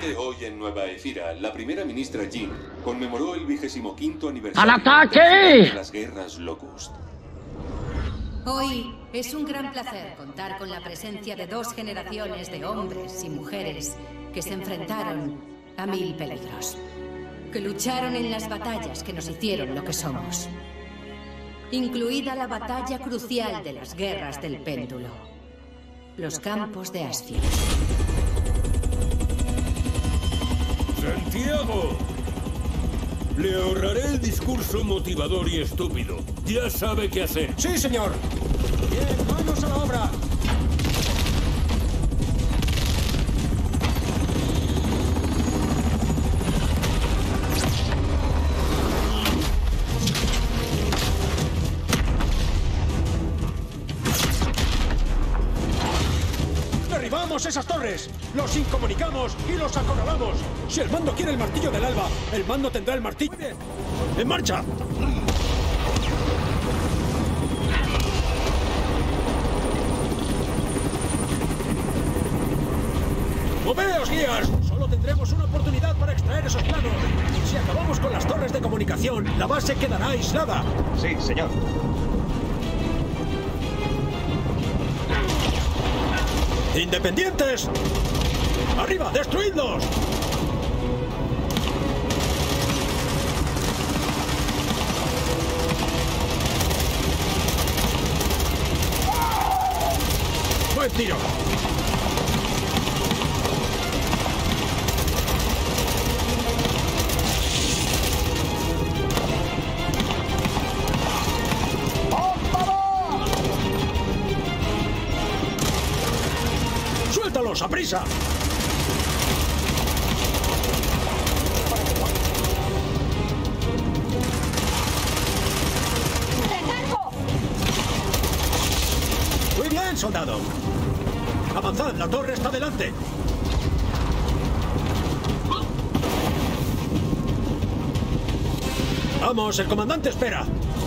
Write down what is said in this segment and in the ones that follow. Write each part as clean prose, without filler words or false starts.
Finalmente, hoy en Nueva Éfira, la primera ministra Jean conmemoró el 25º aniversario ¡Al ataque! del final de las guerras Locust. Hoy es un gran placer contar con la presencia de dos generaciones de hombres y mujeres que se enfrentaron a 1000 peligros, que lucharon en las batallas que nos hicieron lo que somos, incluida la batalla crucial de las guerras del péndulo, los campos de Asfield. ¡Santiago! Le ahorraré el discurso motivador y estúpido. Ya sabe qué hacer. ¡Sí, señor! Bien, manos a la obra. ¡Derribamos esas torres! ¡Los incomunicamos y los acorralamos! Si el mando quiere el martillo del alba, el mando tendrá el martillo. Muy bien. ¡En marcha! ¡Moveos, guías! Solo tendremos una oportunidad para extraer esos planos. Si acabamos con las torres de comunicación, la base quedará aislada. Sí, señor. ¡Independientes! ¡Arriba, destruidlos! ¡Buen tiro! ¡Suéltalos, a prisa! Muy bien, soldado. Avanzad, la torre está delante. Vamos, el comandante espera.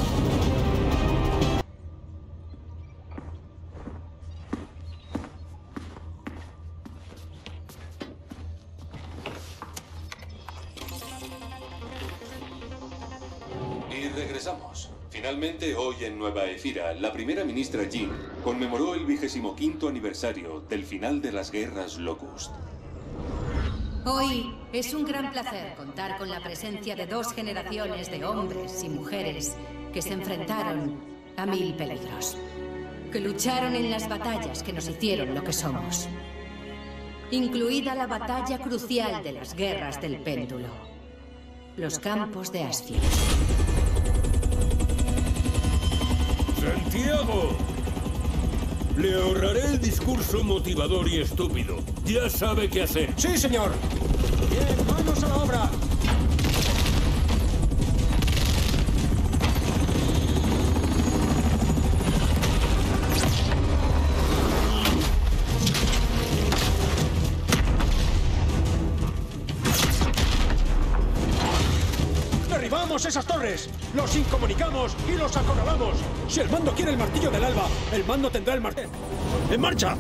Y regresamos. Finalmente, hoy en Nueva Éfira, la primera ministra Jean conmemoró el 25º aniversario del final de las guerras Locust. Hoy es un gran placer contar con la presencia de dos generaciones de hombres y mujeres que se enfrentaron a 1000 peligros, que lucharon en las batallas que nos hicieron lo que somos, incluida la batalla crucial de las guerras del péndulo, los campos de Asfield. ¡Santiago! Le ahorraré el discurso motivador y estúpido. Ya sabe qué hacer. ¡Sí, señor! Bien, manos a la obra. ¡Derribamos esas torres! ¡Los incomunicamos y los acorralamos! Si el mando quiere el martillo del alba, el mando tendrá el martillo. ¡En marcha!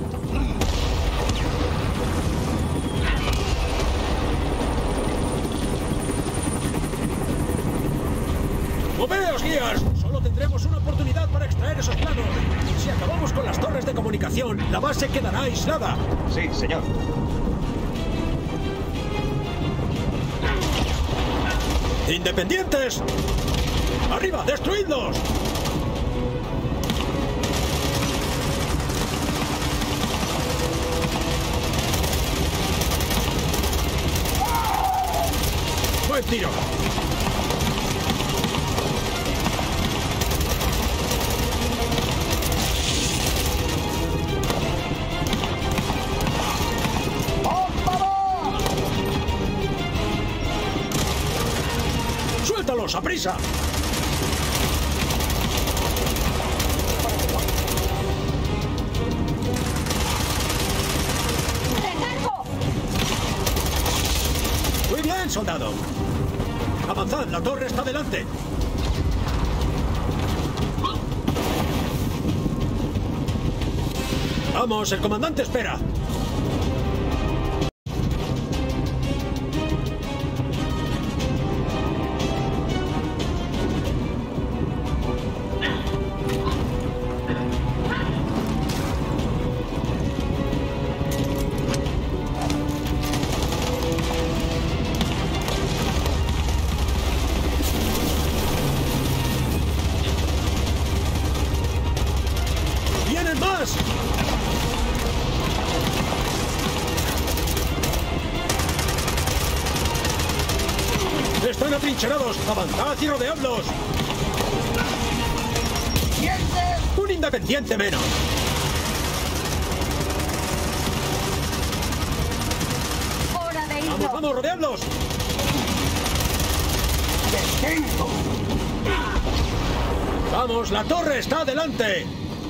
¡Moveos, guías! Solo tendremos una oportunidad para extraer esos planos. Si acabamos con las torres de comunicación, la base quedará aislada. Sí, señor. ¡Independientes! ¡Arriba, destruidlos! ¡Buen tiro! ¡Suéltalos, a prisa! Muy bien, soldado. Avanzad, la torre está delante. Vamos, el comandante espera. ¡Más! ¡Están atrincherados! ¡Avanzad y rodeadlos! ¡Un independiente menos! ¡Hora de irnos! ¡Vamos, vamos, rodeadlos! ¡Vamos, la torre está adelante!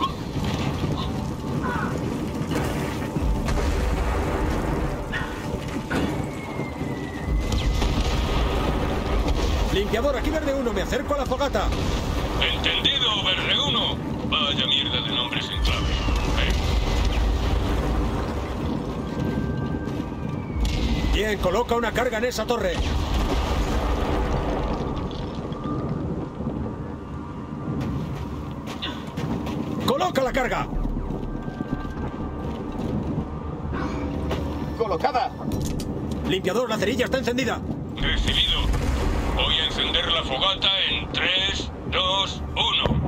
Limpiador, aquí verde 1, me acerco a la fogata. Entendido, verde 1. Vaya mierda de nombres en clave. Bien, coloca una carga en esa torre. ¡Coloca la carga! ¡Colocada! Limpiador, la cerilla está encendida. Recibido. Voy a encender la fogata en 3, 2, 1.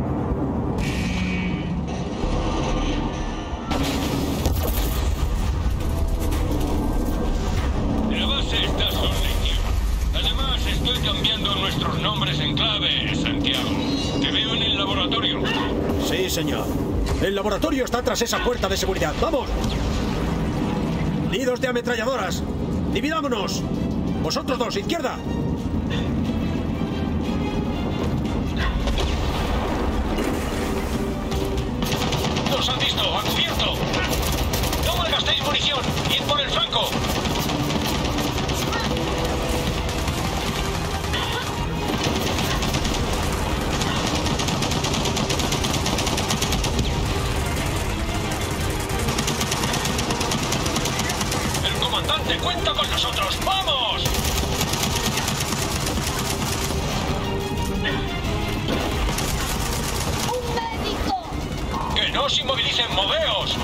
La base está sorprendida. Además, estoy cambiando nuestros nombres en clave, Santiago. Te veo en el laboratorio. Sí, señor. El laboratorio está tras esa puerta de seguridad. ¡Vamos! Nidos de ametralladoras. Dividámonos. Vosotros dos, izquierda. ¡Nos han visto! ¡A cubierto! ¡No malgastéis munición! ¡Id por el flanco! ¡El comandante cuenta con nosotros! ¡Vamos! ¡Un médico! ¡Que no os inmovilicen! ¡Moveos!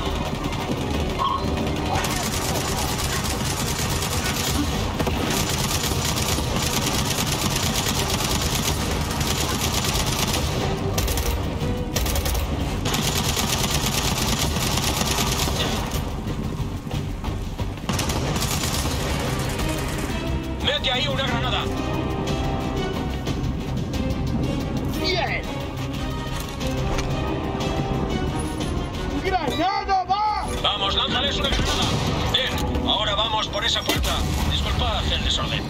¡Mete ahí una granada! ¡Bien! ¡Granada va! ¡Vamos, lánzales una granada! Bien, ahora vamos por esa puerta. Disculpad el desorden.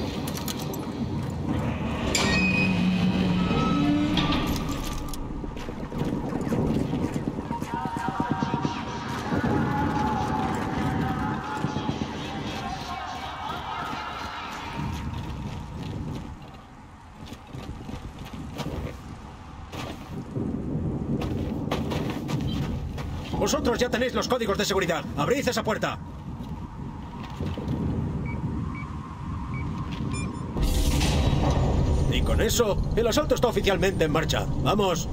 Vosotros ya tenéis los códigos de seguridad. ¡Abrid esa puerta! Y con eso, el asalto está oficialmente en marcha. ¡Vamos!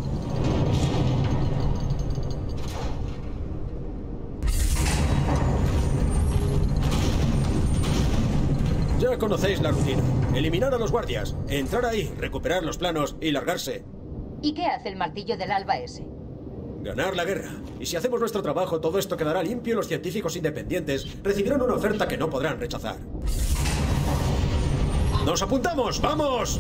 Ya conocéis la rutina. Eliminar a los guardias, entrar ahí, recuperar los planos y largarse. ¿Y qué hace el martillo del alba ese? Ganar la guerra. Y si hacemos nuestro trabajo, todo esto quedará limpio y los científicos independientes recibirán una oferta que no podrán rechazar. ¡Nos apuntamos! ¡Vamos!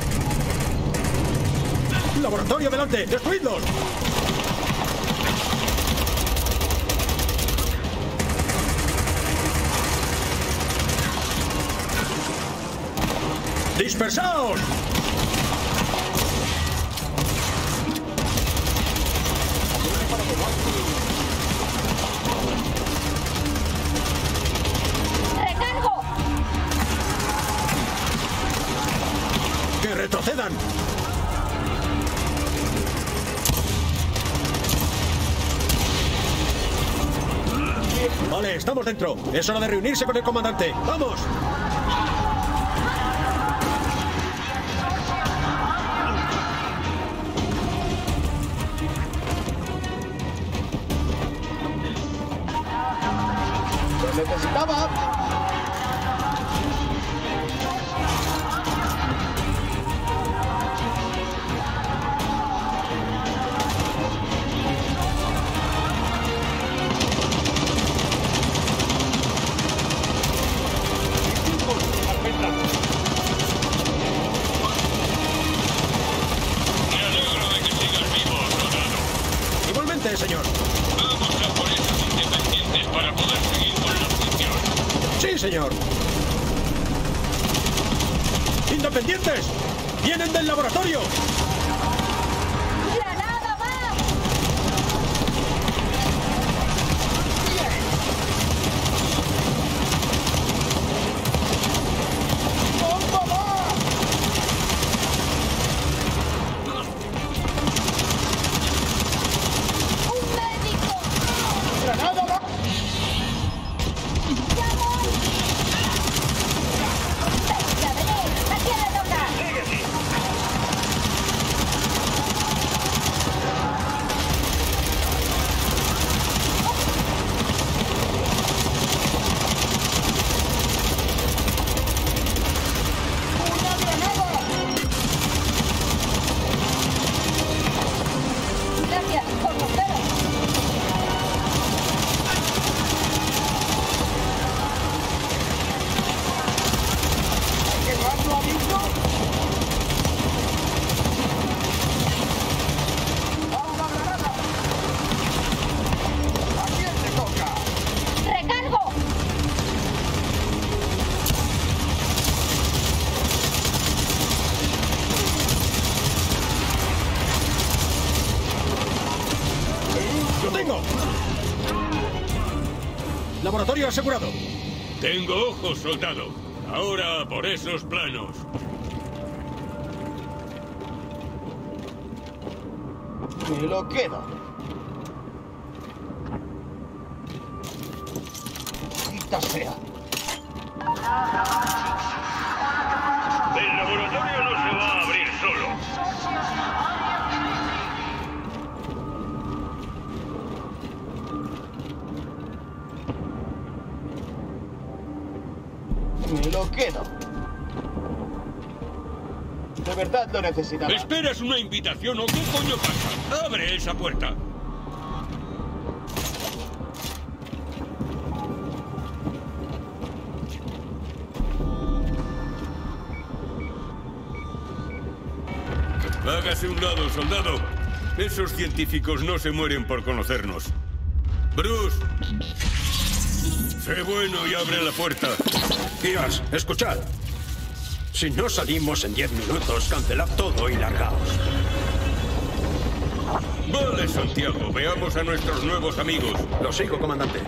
¡Laboratorio delante! ¡Destruidlos! ¡Dispersaos! ¡Recargo! ¡Que retrocedan! Vale, estamos dentro. Es hora de reunirse con el comandante. ¡Vamos! ¡Lo necesitaba! señor. ¡Independientes! ¡Vienen del laboratorio! ¡Granada va! ¡Bomba va! ¡Un médico! ¡Granada va! ¡Ya voy! ¡Venga, venid! ¡A quién le toca! ¡Una granada! Gracias por los ceros. ¿Qué más lo ha visto? ¡A una granada! ¿A quién le toca? ¡Recargo! ¡Lo tengo! Laboratorio asegurado. Tengo ojos, soldado. Ahora por esos planos. Me lo quedo. Quita sea. El laboratorio no se va a abrir solo. Me lo quedo. De verdad lo necesitaba. ¿Esperas una invitación o qué coño pasa? ¡Abre esa puerta! Hágase un lado, soldado. Esos científicos no se mueren por conocernos. Bruce, sé bueno y abre la puerta. Tías, escuchad. Si no salimos en 10 minutos, cancelad todo y largaos. Vale, Santiago, veamos a nuestros nuevos amigos. Lo sigo, comandante.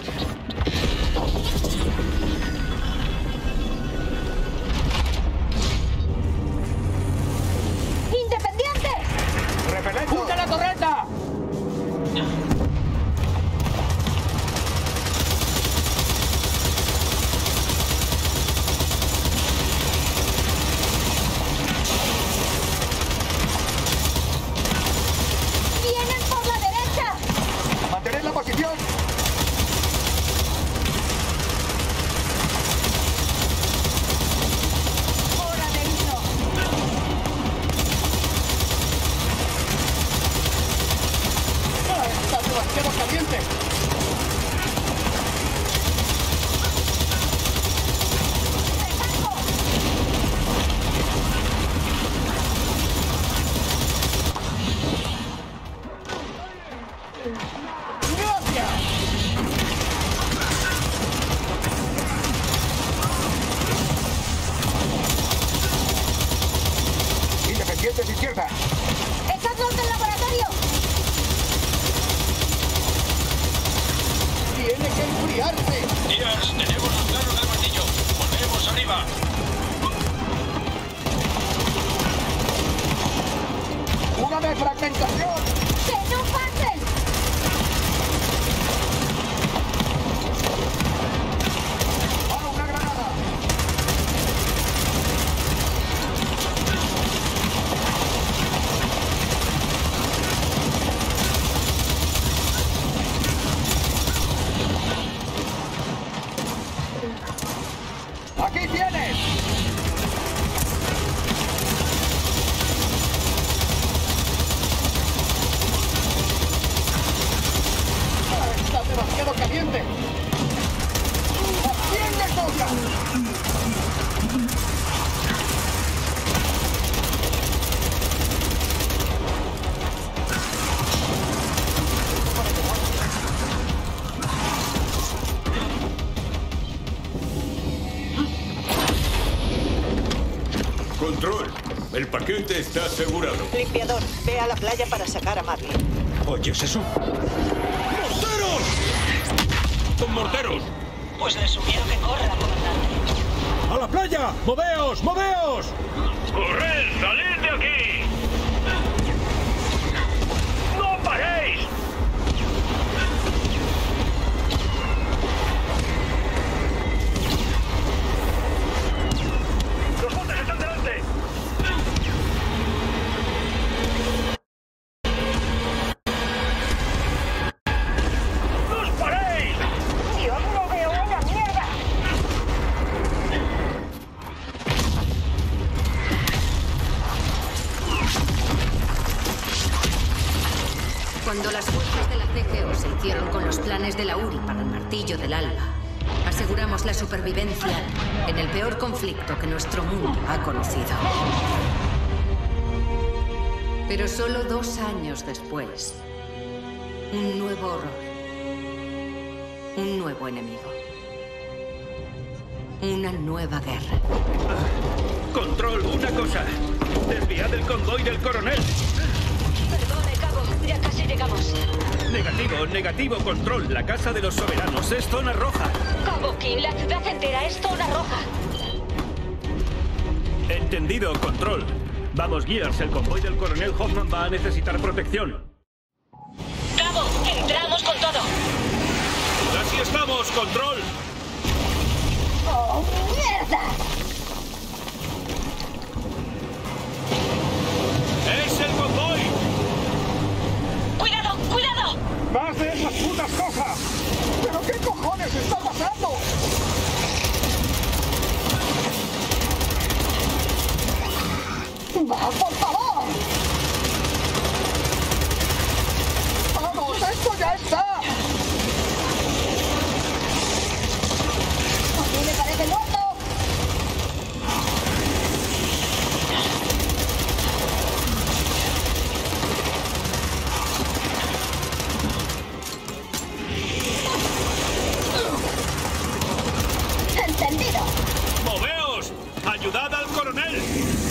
¡Independientes! ¡Repelente! ¡Junta la torreta! ¡Vienen por la derecha! ¡Mantened la posición! ¡Hora de irnos! ¡Ah, está demasiado caliente! ¡Recargo! ¡Gracias! Independientes izquierda. ¡Echadlos del laboratorio! Tiene que enfriarse. Díaz, tenemos los planos del martillo. Volvemos arriba. Una defragmentación. ¡Que no pasen! ¡A una granada! ¡Aquí tienes! paquete está asegurado. Limpiador, ve a la playa para sacar a Marley. ¿Oyes eso? ¡Morteros! ¡Con morteros! Pues le sugiero que corra, comandante. ¡A la playa! ¡Moveos! ¡Moveos! ¡Corred! ¡Salid de aquí! ¡No paréis! ¡Los botes están delante! ¡No os paréis! Yo no veo una mierda. Cuando las fuerzas de la CGO se hicieron con los planes de la URI para el martillo del alba, aseguramos la supervivencia en el peor conflicto que nuestro mundo ha conocido. Pero solo 2 años después, un nuevo horror, un nuevo enemigo, una nueva guerra. Control, una cosa. Desviad el convoy del coronel. Perdone, cabo. Ya casi llegamos. Negativo, control. La casa de los soberanos es zona roja. Cabo King, la ciudad entera es zona roja. Entendido, control. Vamos, Gears, el convoy del coronel Hoffman va a necesitar protección. Cabo, entramos con todo. ¡Así estamos, control! ¡Oh, mierda! ¡Es el convoy! ¡Cuidado, cuidado! ¡Más de esas putas cosas! ¿Pero qué cojones está pasando? ¡Va, por favor! ¡Vamos, esto ya está! A mí me parece muerto. Entendido. ¡Moveos! ¡Ayudad al coronel!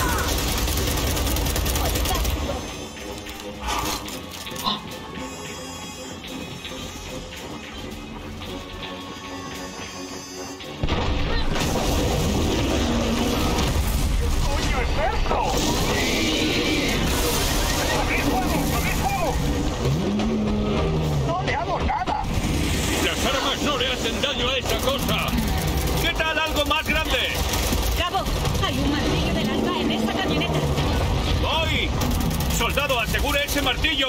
¡Coño es esto! ¡Abrid fuego! ¡Abrid fuego! ¡No le hago nada! ¡Las armas no le hacen daño a esa cosa! ¿Qué tal algo más grande? Cabo, hay un martillo del alba en esta camioneta. ¡Voy! ¡Soldado, asegure ese martillo!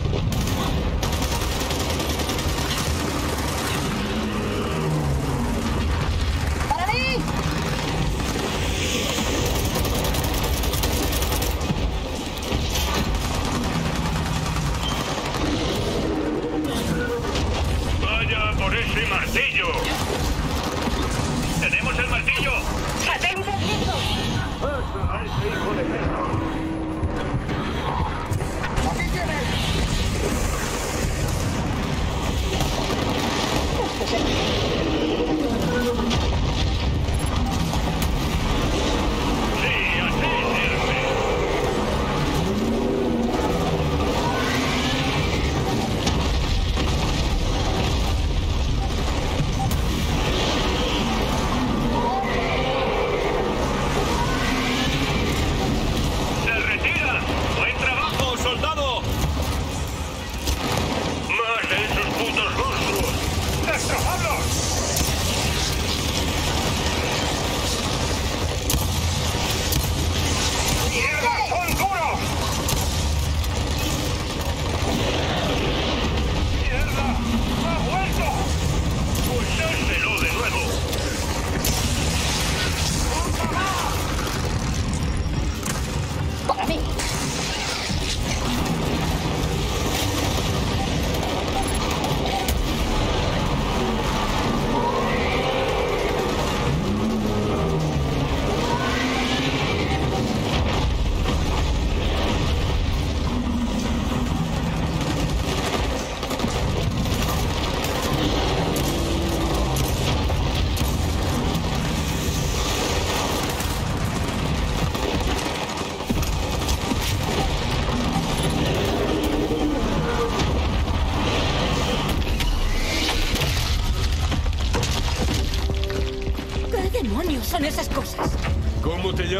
¡Para mí! ¡Vaya por ese martillo! ¡Tenemos el martillo! ¡Satélites listos! ¡Aquí tienes!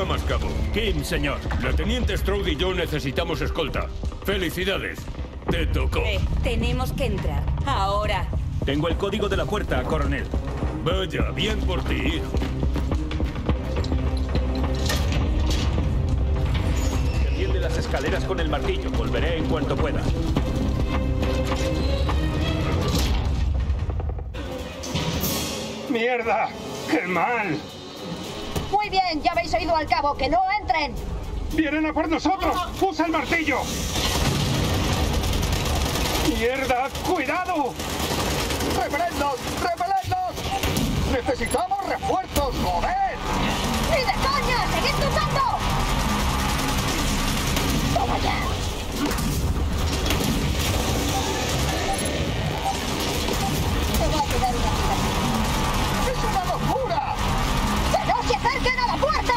llamas, cabo? Kim, señor. La teniente Strode y yo necesitamos escolta. ¡Felicidades! Te tocó. Tenemos que entrar. Ahora. Tengo el código de la puerta, coronel. Vaya, bien por ti, hijo. Enciende las escaleras con el martillo. Volveré en cuanto pueda. ¡Mierda! ¡Qué mal! Muy bien, ya habéis oído al cabo, que no entren. ¡Vienen a por nosotros! ¡Usa el martillo! ¡Mierda! ¡Cuidado! ¡Repelednos! ¡Repelednos! ¡Necesitamos refuerzos! ¡Joder! ¡Ni de coña! ¡Seguid luchando! ¡Toma ya! Te va a quedar una vida. ¡Es una locura! ¡Que no se acerquen a la puerta!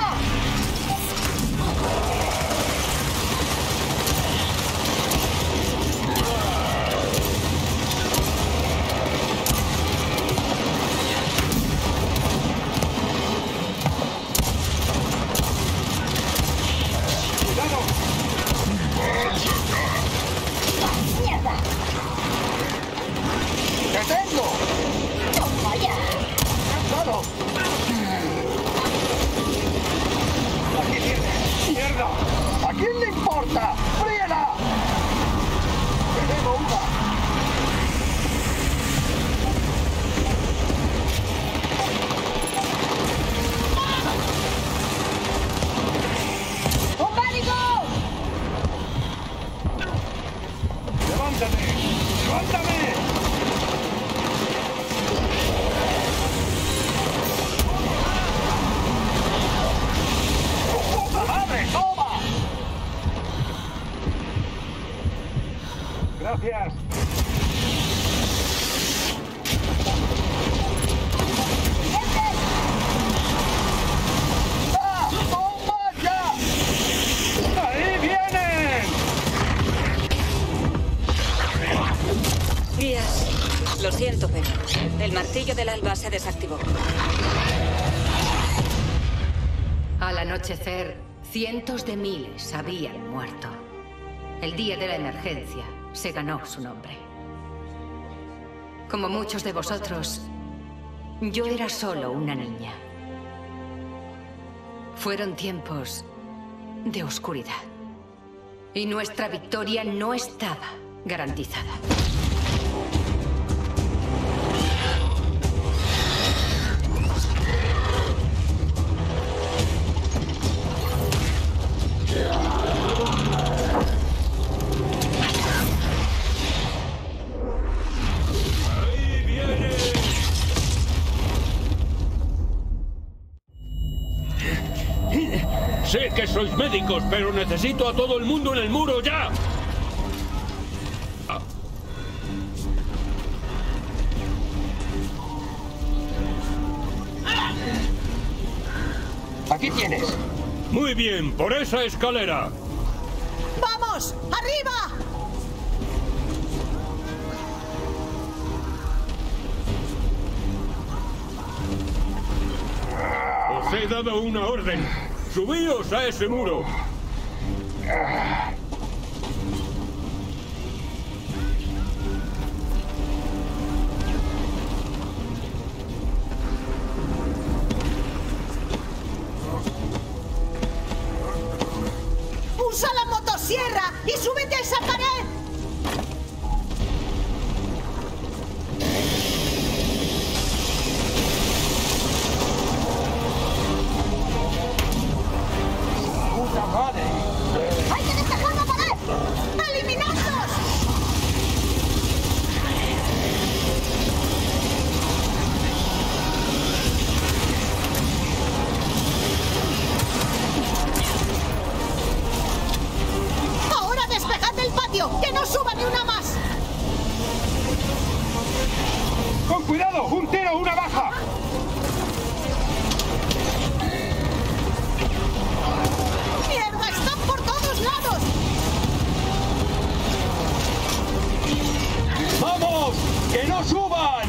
¡Cuidado! ¡Mierda! ¡Te tengo! ¡Toma ya! ¡Cansado! ¡Aquí tienes! ¡Mierda! ¿A quién le importa? ¡Fríela! ¡Tenemos una! ¡Un médico! ¡Levántate! ¡Levántame! ¡Puta madre! ¡Toma! Gracias. ¡Ah! ¡Toma ya! ¡Ahí vienen! Guías. Lo siento, pero el martillo del alba se desactivó. Al anochecer, cientos de miles habían muerto. El día de la emergencia se ganó su nombre. Como muchos de vosotros, yo era solo una niña. Fueron tiempos de oscuridad. Y nuestra victoria no estaba garantizada. ¡Ahí viene! Sé que sois médicos, pero necesito a todo el mundo en el muro ya. Aquí tienes. Muy bien, por esa escalera. ¡Vamos! ¡Arriba! Os he dado una orden. ¡Subíos a ese muro! ¡Usa la motosierra y súbete a esa pared! ¡Puta madre! ¡Hay que despejar la pared! ¡Eliminadlos! ¡Ahora despejad el patio! ¡Que no suba ni una más! ¡Con cuidado! ¡Un tiro, una baja! ¡Mierda! ¡Están por todos lados! ¡Vamos! ¡Que no suban!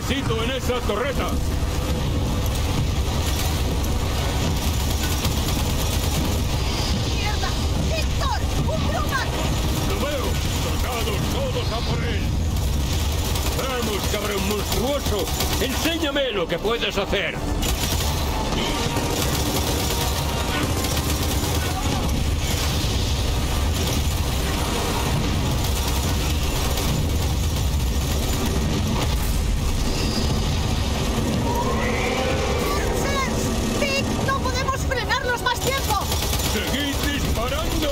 necesito en esa torreta. ¡Mierda! ¡Víctor! ¡Un Brumac! Lo veo. Soldados, todos a por él. Vamos, cabrón monstruoso. Enséñame lo que puedes hacer. ¡Vic! ¡No podemos frenarlos más tiempo! ¡Seguid disparando!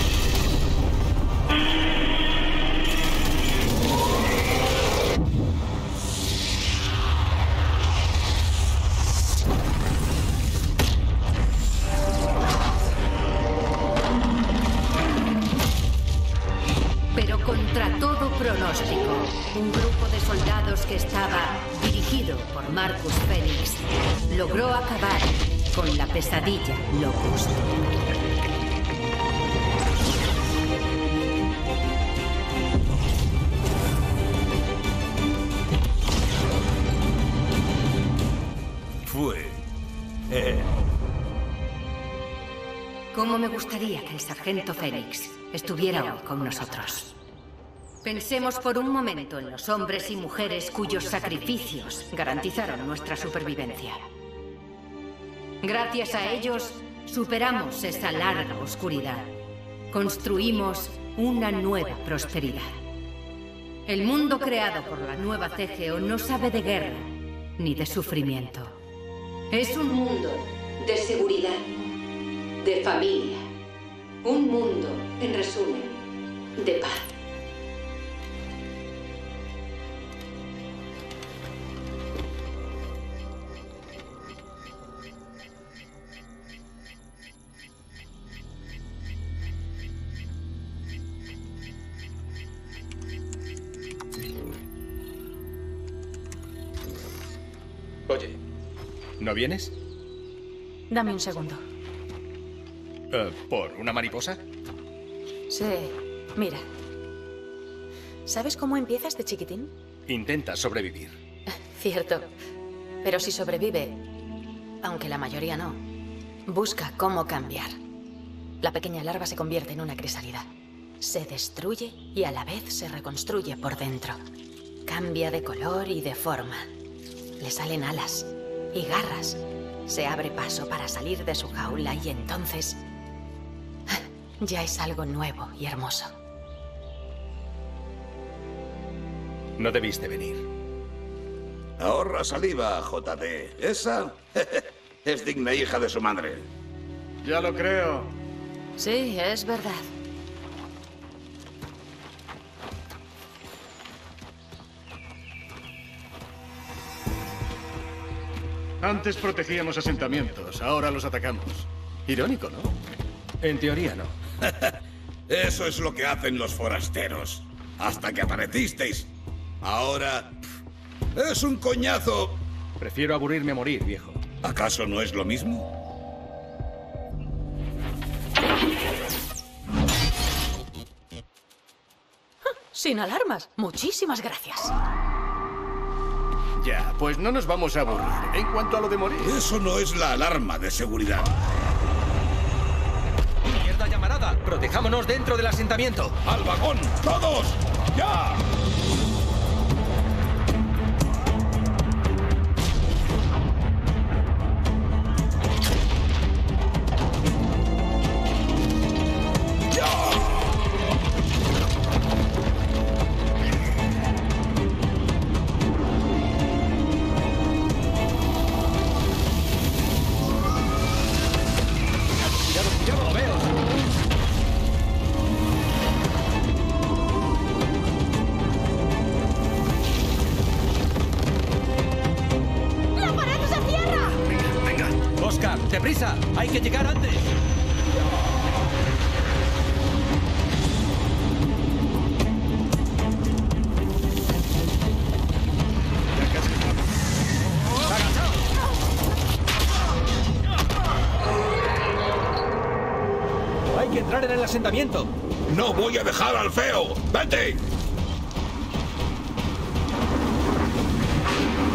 Pero contra todo pronóstico, un grupo de soldados que estaba dirigido por Marcus Fenix logró acabar con la pesadilla Locust. Fue Cómo me gustaría que el sargento Fenix estuviera hoy con nosotros. Pensemos por un momento en los hombres y mujeres cuyos sacrificios garantizaron nuestra supervivencia. Gracias a ellos, superamos esa larga oscuridad. Construimos una nueva prosperidad. El mundo creado por la nueva CGO no sabe de guerra ni de sufrimiento. Es un mundo de seguridad, de familia. Un mundo, en resumen, de paz. Oye, ¿no vienes? Dame un segundo. ¿Por una mariposa? Sí, mira. ¿Sabes cómo empieza este chiquitín? Intenta sobrevivir. Cierto. Pero si sobrevive, aunque la mayoría no, busca cómo cambiar. La pequeña larva se convierte en una crisálida. Se destruye y a la vez se reconstruye por dentro. Cambia de color y de forma. Le salen alas y garras. Se abre paso para salir de su jaula y entonces ya es algo nuevo y hermoso. No debiste venir. Ahorra saliva, JD. Esa es digna hija de su madre. Ya lo creo. Sí, es verdad. Antes protegíamos asentamientos, ahora los atacamos. Irónico, ¿no? En teoría no. Eso es lo que hacen los forasteros. Hasta que aparecisteis. Ahora... es un coñazo. Prefiero aburrirme a morir, viejo. ¿Acaso no es lo mismo? Sin alarmas. Muchísimas gracias. Ya, pues no nos vamos a aburrir. En cuanto a lo de morir... Eso no es la alarma de seguridad. ¡Mierda llamarada! ¡Protejámonos dentro del asentamiento! ¡Al vagón! ¡Todos! ¡Ya! ¡Deprisa! ¡Hay que llegar antes! ¡Hay que entrar en el asentamiento! ¡No voy a dejar al feo! ¡Vete!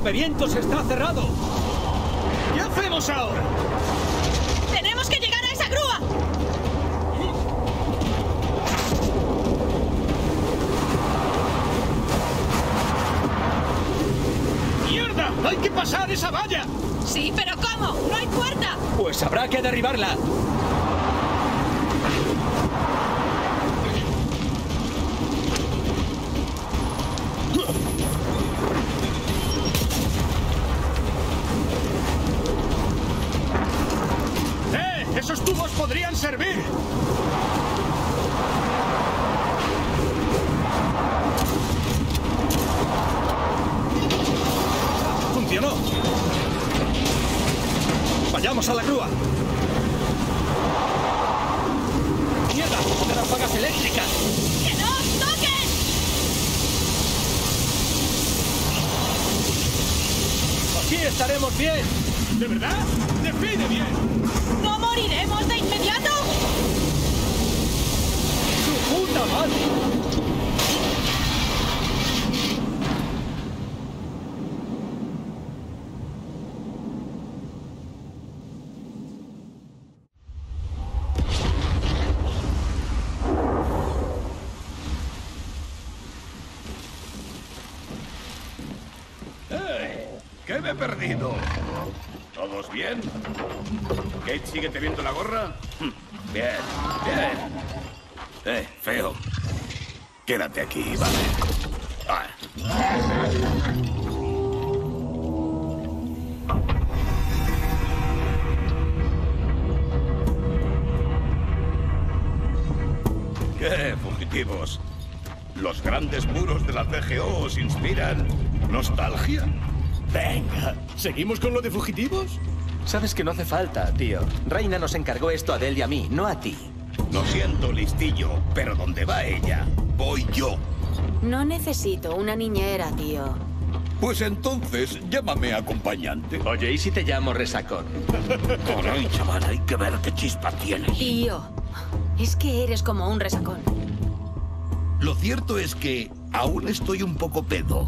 rompevientos está cerrado. ¿Qué hacemos ahora? ¡Tenemos que llegar a esa grúa! ¡Mierda! ¡Hay que pasar esa valla! Sí, pero ¿cómo? ¡No hay puerta! Pues habrá que derribarla. ¡Esos tubos podrían servir! ¡Funcionó! ¡Vayamos a la grúa! ¡Mierda! ¡Ráfagas eléctricas! ¡Que no os toquen! ¡Aquí estaremos bien! ¿De verdad? ¡Define bien! ¿No moriremos de inmediato? ¡Su puta madre! ¿Qué me he perdido? ¿Todos bien? ¿Kate sigue teniendo la gorra? Bien, bien. Feo. Quédate aquí, vale. ¿Qué, fugitivos? ¿Los grandes muros de la CGO os inspiran nostalgia? Venga, ¿seguimos con lo de fugitivos? Sabes que no hace falta, tío. Reina nos encargó esto a Adele y a mí, no a ti. Lo siento, listillo, pero donde va ella, voy yo. No necesito una niñera, tío. Pues entonces, llámame acompañante. Oye, ¿y si te llamo resacón? Caray, chaval, hay que ver qué chispa tienes. Tío, es que eres como un resacón. Lo cierto es que aún estoy un poco pedo.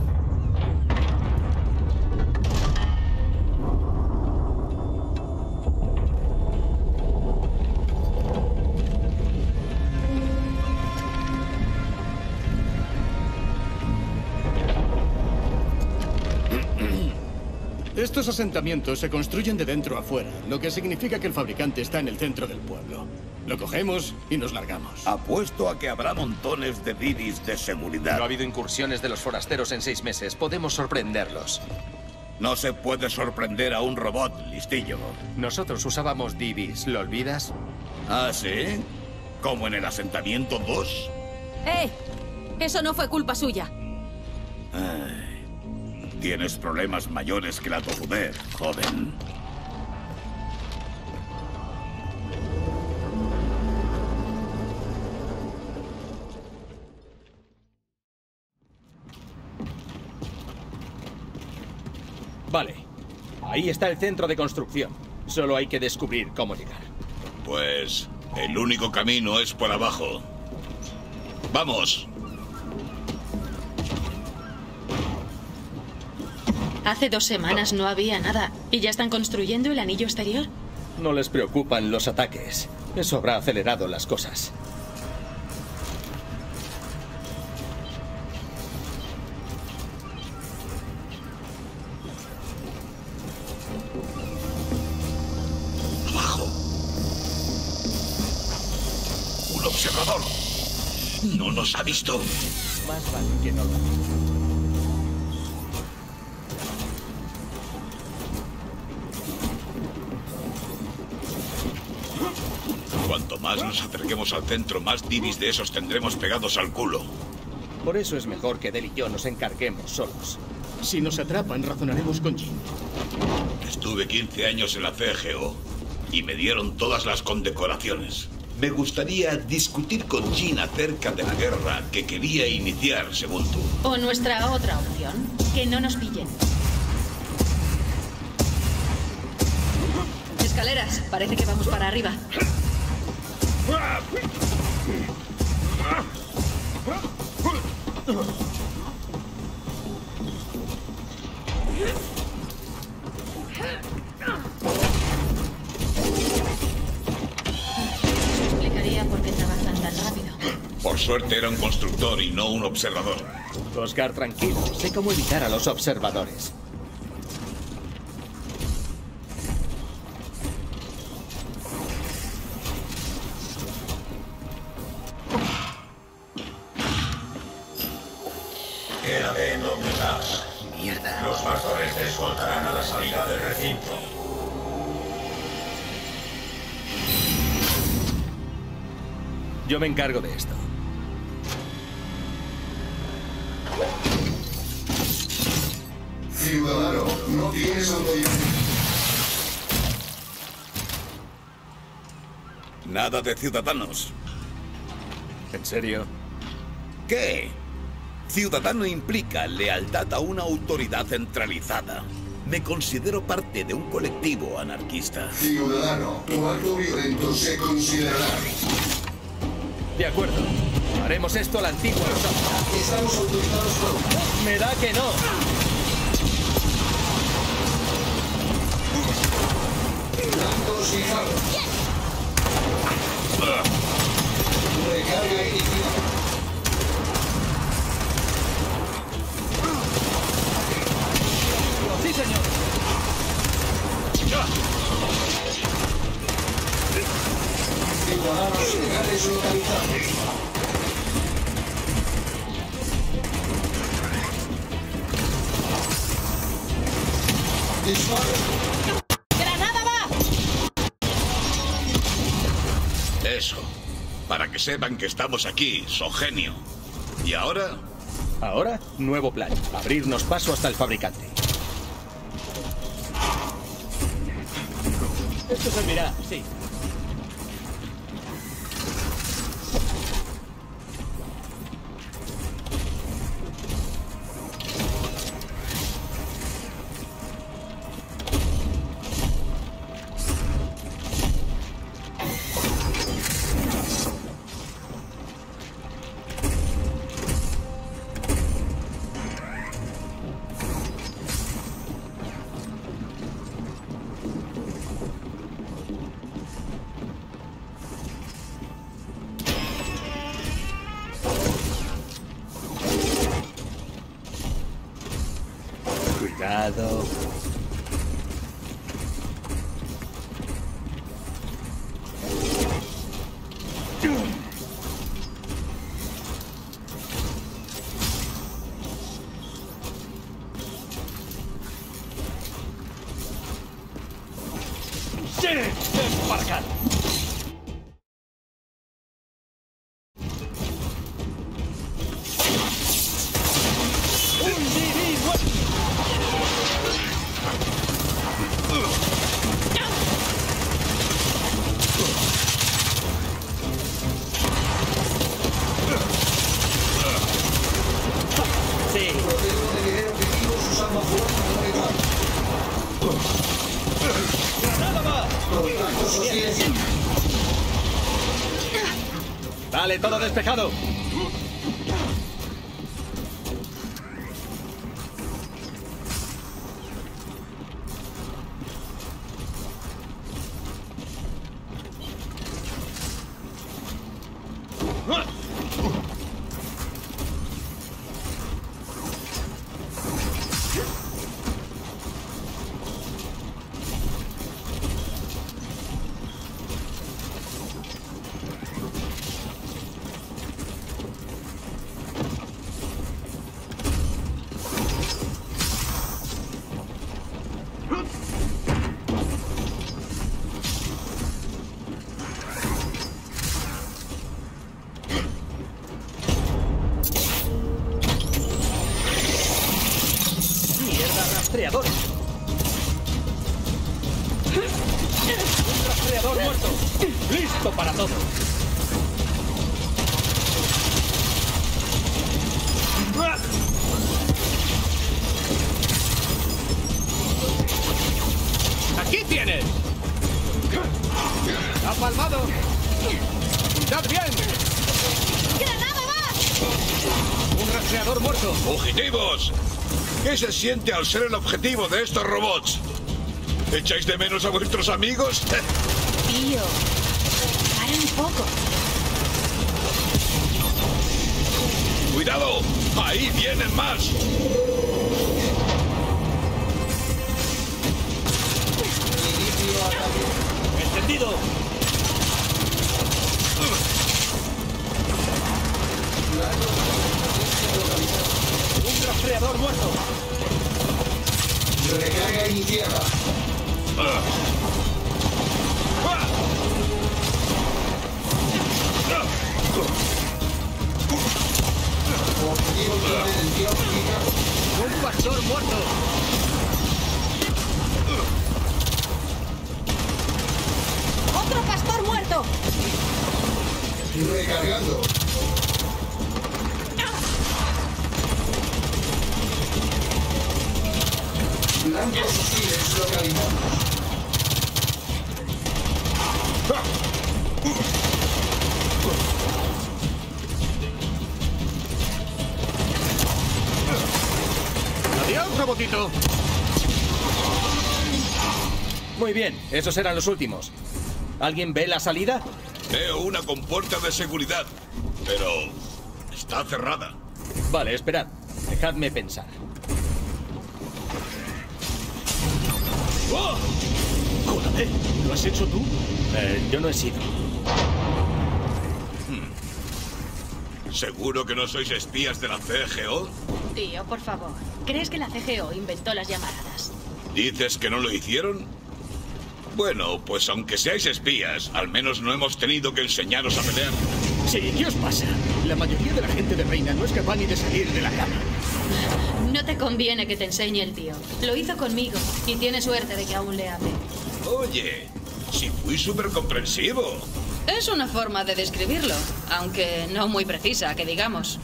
Estos asentamientos se construyen de dentro a fuera, lo que significa que el fabricante está en el centro del pueblo. Lo cogemos y nos largamos. Apuesto a que habrá montones de divis de seguridad. No ha habido incursiones de los forasteros en 6 meses. Podemos sorprenderlos. No se puede sorprender a un robot, listillo. Nosotros usábamos divis, ¿lo olvidas? ¿Ah, sí? ¿Como en el asentamiento 2? Eso no fue culpa suya. Tienes problemas mayores que la tozudez, joven. Vale. Ahí está el centro de construcción. Solo hay que descubrir cómo llegar. Pues el único camino es por abajo. ¡Vamos! Hace 2 semanas no había nada. ¿Y ya están construyendo el anillo exterior? No les preocupan los ataques. Eso habrá acelerado las cosas. ¡Abajo! ¡Un observador! ¡No nos ha visto! Más vale que no lo haga. Cuanto más nos acerquemos al centro, más divis de esos tendremos pegados al culo. Por eso es mejor que Del y yo nos encarguemos solos. Si nos atrapan, razonaremos con Jin. Estuve 15 años en la CGO y me dieron todas las condecoraciones. Me gustaría discutir con Jin acerca de la guerra que quería iniciar, según tú. O nuestra otra opción, que no nos pillen. Escaleras, parece que vamos para arriba. Eso explicaría por qué trabajan tan rápido. Por suerte era un constructor y no un observador. Oscar, tranquilo. Sé cómo evitar a los observadores. Quédate en donde estás. Mierda. Los pastores te escoltarán a la salida del recinto. Yo me encargo de esto. Ciudadano, no tienes autoridad. Nada de ciudadanos. ¿En serio? ¿Qué? Ciudadano implica lealtad a una autoridad centralizada. Me considero parte de un colectivo anarquista. Ciudadano, tu acto violento se considerará. De acuerdo. Haremos esto a la antigua usanza. Estamos autorizados por... Me da que no. Blancos fijados. Recarga iniciada. Sí, señor. Ciudadanos legales localizados. Disparo. ¡Granada va! Eso. Para que sepan que estamos aquí, Sogenio. ¿Y ahora? Ahora, nuevo plan. Abrirnos paso hasta el fabricante. Esto servirá, sí. Cuidado. ¡Sí! ¡Desmarcar! Vale, todo despejado. Rastreador. Un rastreador muerto. Listo para todo. Aquí tienes. Ha palmado. ¡Cuidad bien! ¡Granada va! Un rastreador muerto. ¡Fugitivos! ¿Qué se siente al ser el objetivo de estos robots? ¿Echáis de menos a vuestros amigos? Tío, para un poco. ¡Cuidado! ¡Ahí vienen más! ¡Entendido! ¡Un rastreador muerto! Recarga iniciada. Objetivo de detención fijado. ¡Un pastor muerto! ¡Otro pastor muerto! Recargando. Blancos hostiles localizados. ¡Adiós, robotito! Muy bien, esos eran los últimos. ¿Alguien ve la salida? Veo una compuerta de seguridad, pero está cerrada. Vale, esperad. Dejadme pensar. ¡Oh! ¡Joder! ¿Lo has hecho tú? Yo no he sido. ¿Seguro que no sois espías de la CGO? Tío, por favor. ¿Crees que la CGO inventó las llamaradas? ¿Dices que no lo hicieron? Bueno, pues aunque seáis espías, al menos no hemos tenido que enseñaros a pelear. Sí, ¿qué os pasa? La mayoría de la gente de Reina no es capaz ni de salir de la cama. No te conviene que te enseñe el tío. Lo hizo conmigo y tiene suerte de que aún le hable. Oye, si fui súper comprensivo. Es una forma de describirlo, aunque no muy precisa, que digamos.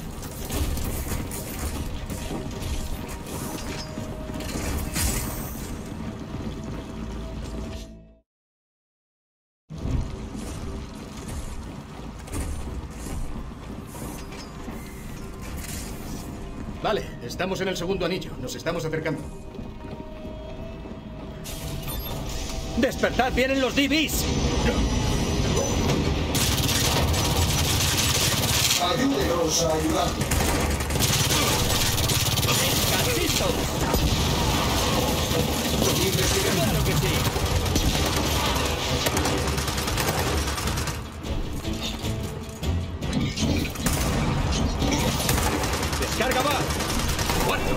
Vale, estamos en el segundo anillo. Nos estamos acercando. ¡Despertad! ¡Vienen los DBs! Ayúdenos a ayudar. Investigando. ¡Claro que sí! ¡Descarga va! ¡Muerto!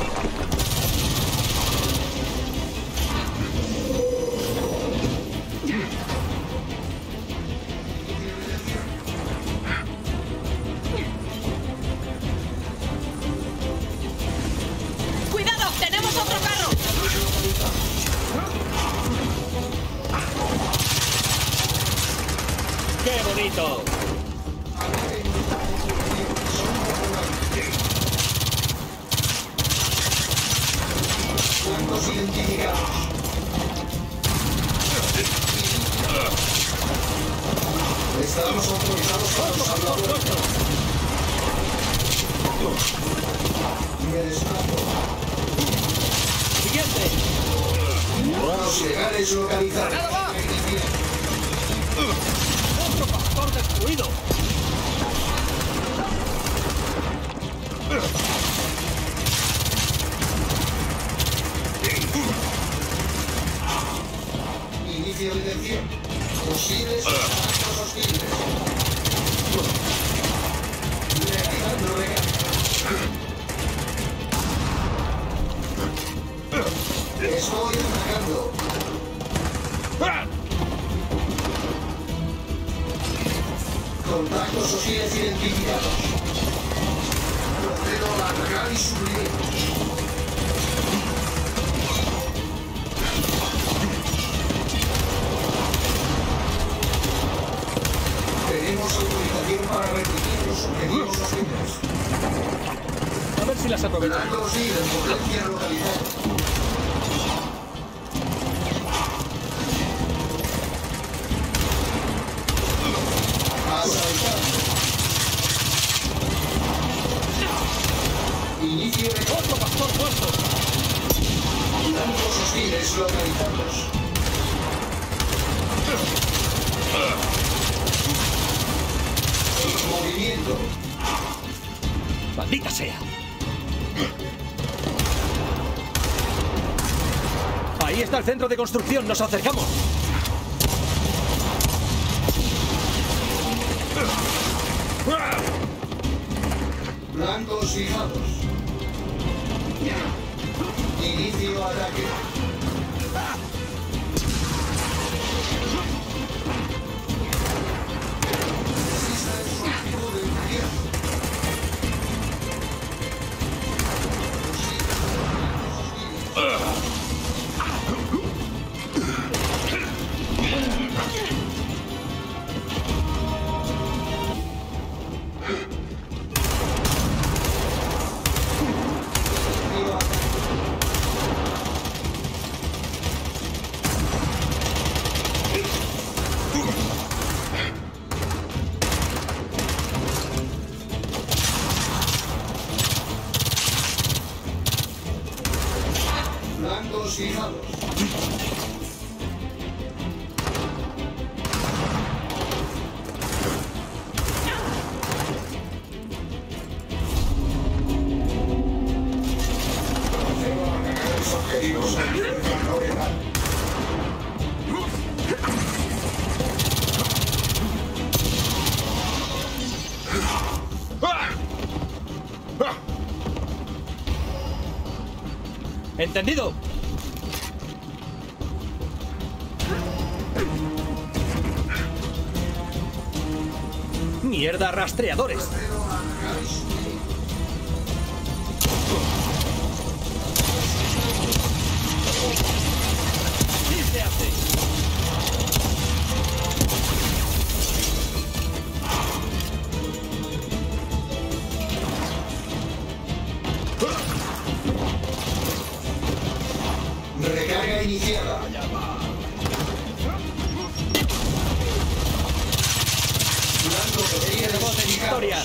¡Cuidado! ¡Tenemos otro carro! ¡Qué bonito! Blancos identificados. Estamos autorizados para los salvadores. Me desplazo. ¡Siguiente! Los legales localizados. ¡Otro pastor destruido! Inicio de detención. Posibles contactos hostiles. Reactivando recarga. Estoy atacando. Contactos hostiles identificados. Procedo a atacar y suprimir. Tenemos autorización para repetir los objetivos hostiles. A ver si las aprovecho. Blanco hostil en potencia localizada. Asaltado. Inicio de... ¡Otro pastor muerto! Deslocalizados. Movimiento. ¡Maldita sea! Ahí está el centro de construcción. ¡Nos acercamos! Blancos fijados. Inicio ataque. Blancos fijados. Objetivos en campo legal. ¡Entendido! ¡Mierda, rastreadores! ¡Sí se hace! Recarga iniciada. Blanco podría ¡Voz de victoria!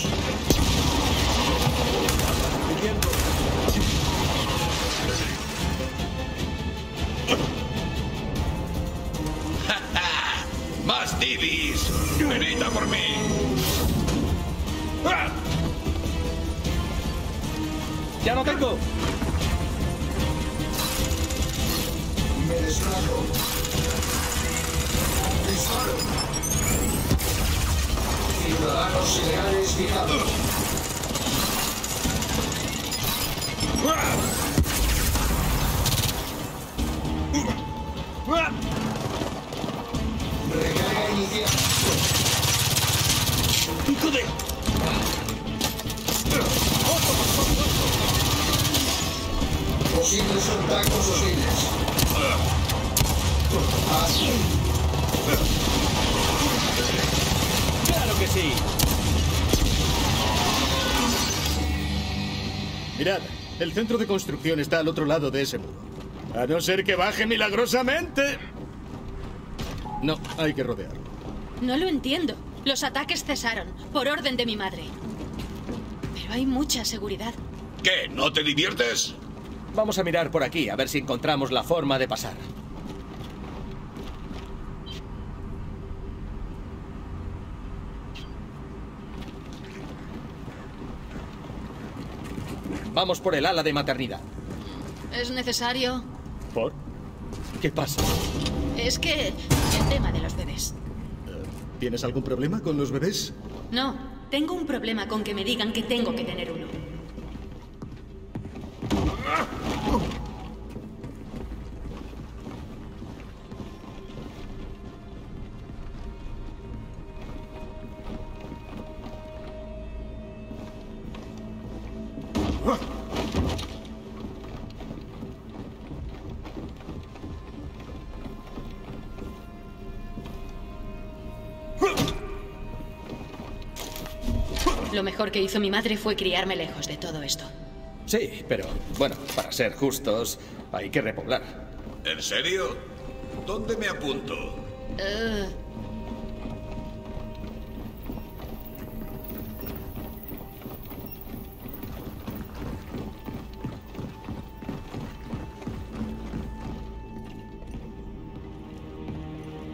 ¡Más divis! ¡Venid a por mí! ¡Ya no tengo! Me desplazo. Disparo. Ciudadanos ilegales fijados. Recarga inicial. ¡Hijo de! Posibles contactos hostiles. Así. ¡Claro que sí! Mirad, el centro de construcción está al otro lado de ese muro. A no ser que baje milagrosamente. No, hay que rodearlo. No lo entiendo. Los ataques cesaron, por orden de mi madre. Pero hay mucha seguridad. ¿Qué? ¿No te diviertes? Vamos a mirar por aquí, a ver si encontramos la forma de pasar. Vamos por el ala de maternidad. ¿Es necesario? ¿Por? ¿Qué pasa? Es que el tema de los bebés. ¿Tienes algún problema con los bebés? No, tengo un problema con que me digan que tengo que tener uno. Lo mejor que hizo mi madre fue criarme lejos de todo esto. Sí, pero, bueno, para ser justos, hay que repoblar. ¿En serio? ¿Dónde me apunto?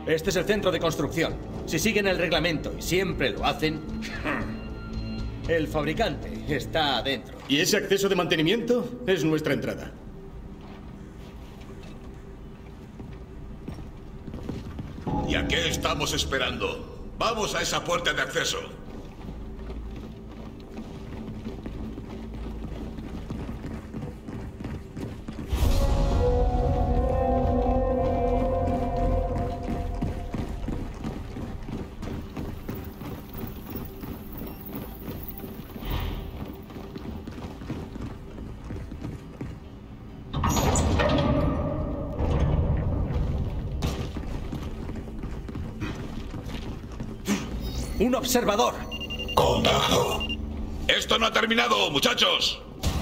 Este es el centro de construcción. Si siguen el reglamento y siempre lo hacen, el fabricante está adentro. ¿Y ese acceso de mantenimiento? Es nuestra entrada. ¿Y a qué estamos esperando? Vamos a esa puerta de acceso. ¡Un observador! ¡Condado! ¡Esto no ha terminado, muchachos!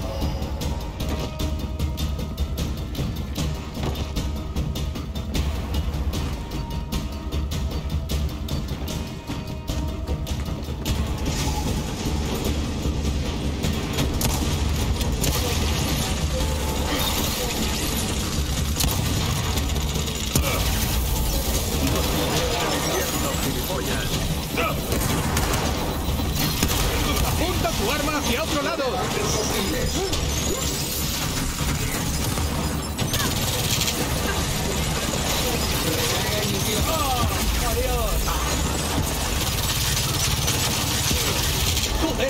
¡Apunta tu arma hacia otro lado! ¡Joder!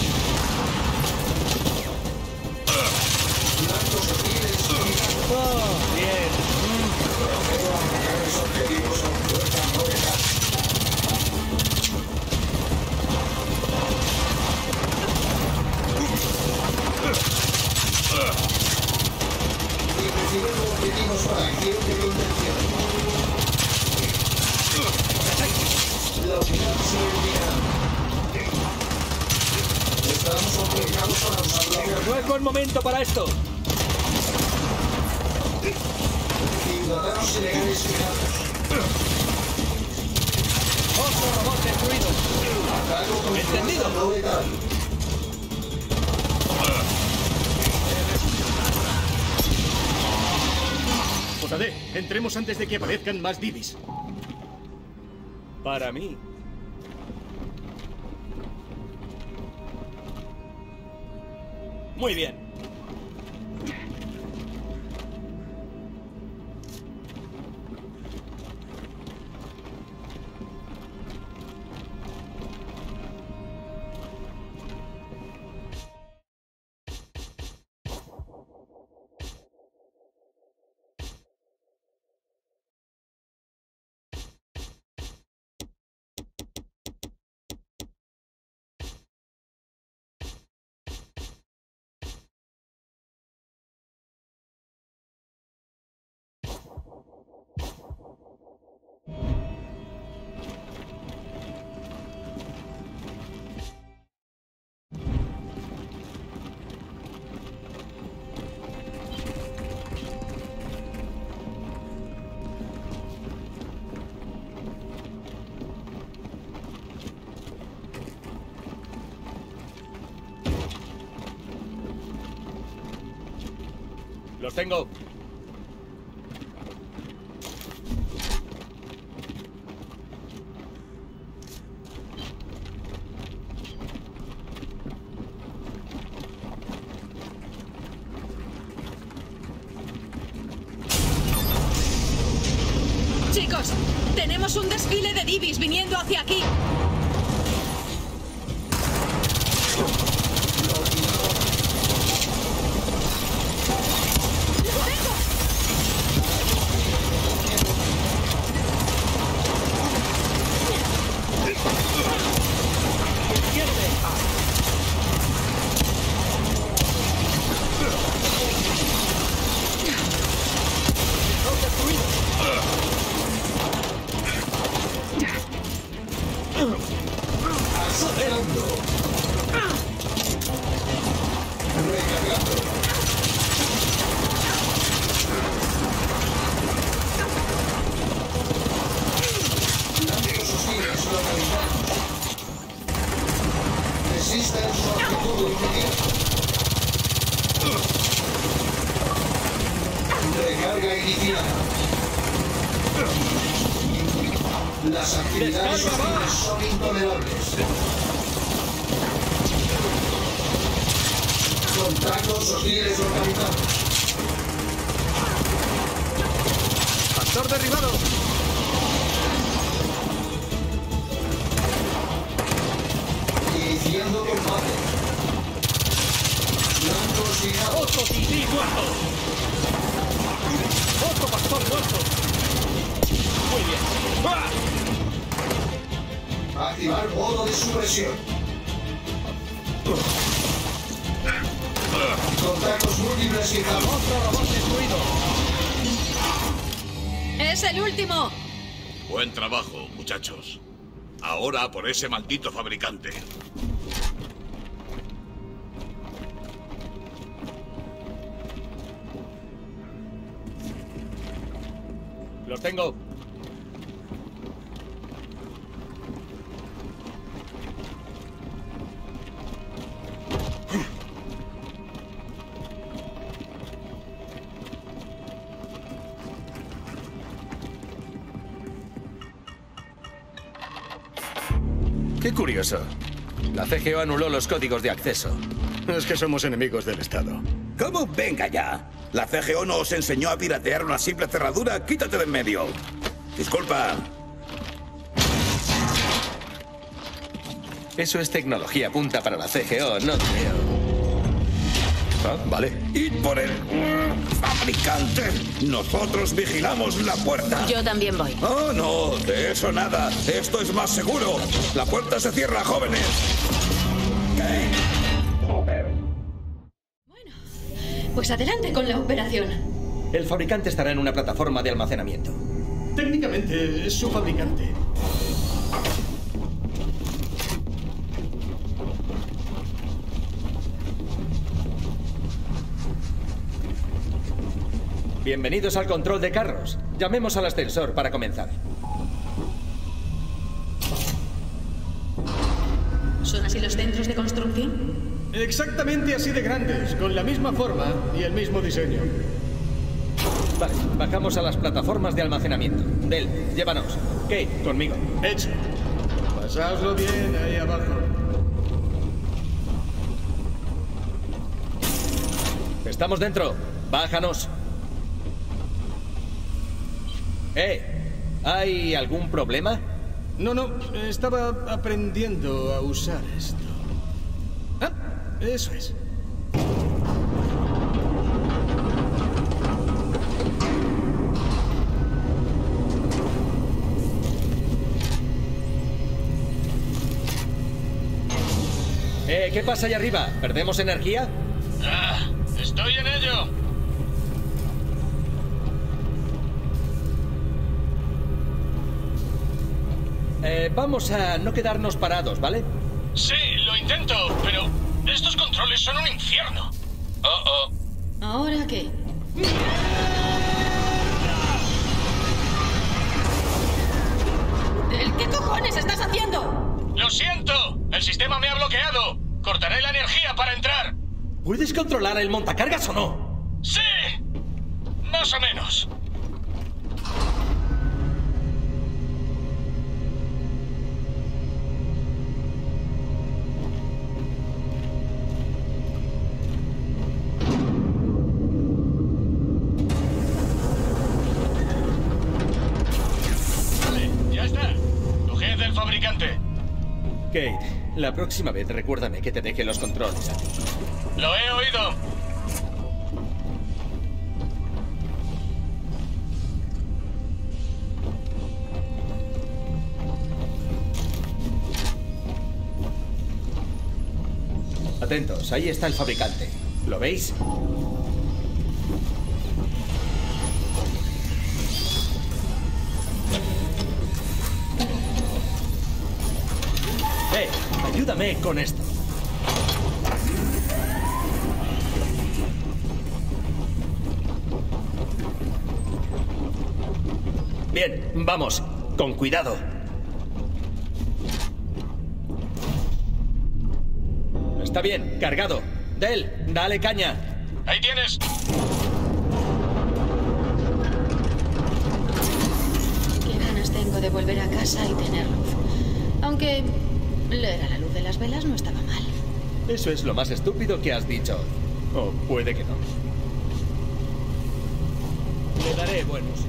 No es buen momento para esto. Ciudadanos ilegales fijados. ¡Otro robot destruido! ¡Entendido! No letal. José, entremos antes de que aparezcan más divis. Para mí. Muy bien. Los tengo. Chicos, tenemos un desfile de divis viniendo hacia aquí. Resisten su actitud inmediata. Recarga iniciada. Las actividades hostiles son intolerables. Contactos hostiles localizados. ¡Pastor derribado! Iniciando combate. Blancos y ¡Otro tití muerto! ¡Otro pastor muerto! Muy bien. ¡Ah! activar modo de supresión. Contactos múltiples fijados. ¡Otro robot destruido! ¡Es el último! Buen trabajo, muchachos. Ahora por ese maldito fabricante. Los tengo. Qué curioso. La CGO anuló los códigos de acceso. Es que somos enemigos del Estado. ¿Cómo? Venga ya. ¿La CGO no os enseñó a piratear una simple cerradura? Quítate de en medio. Disculpa. Eso es tecnología punta para la CGO, no creo. Ah, vale. ¡Y por el fabricante! Nosotros vigilamos la puerta. Yo también voy. Oh, no, de eso nada. Esto es más seguro. La puerta se cierra, jóvenes. ¿Qué? Pues adelante con la operación. El fabricante estará en una plataforma de almacenamiento. Técnicamente es su fabricante. Bienvenidos al control de carros. Llamemos al ascensor para comenzar. ¿Son así los centros de construcción? Exactamente así de grandes, con la misma forma y el mismo diseño. Vale, bajamos a las plataformas de almacenamiento. Del, llévanos. Kate, conmigo. Hecho. Pasáoslo bien ahí abajo. Estamos dentro. Bájanos. ¿Hay algún problema? No, estaba aprendiendo a usar esto. Ah, eso es. ¿Qué pasa allá arriba? ¿Perdemos energía? Estoy en ello. Vamos a no quedarnos parados, ¿vale? Sí, lo intento, pero estos controles son un infierno. ¿Ahora qué? ¿Qué cojones estás haciendo? ¡Lo siento! ¡El sistema me ha bloqueado! ¡Cortaré la energía para entrar! ¿Puedes controlar el montacargas o no? ¡Sí! Más o menos. Vale, ya está. Coged el fabricante. Kate, la próxima vez recuérdame que te deje los controles a ti. Lo he oído. Atentos, ahí está el fabricante. ¿Lo veis? Ayúdame con esto. Bien, vamos. Con cuidado. Está bien, cargado. Del, dale caña. Ahí tienes. Qué ganas tengo de de volver a casa y tener luz. Aunque leer a la luz de las velas no estaba mal. Eso es lo más estúpido que has dicho hoy. O puede que no. Le daré buenos.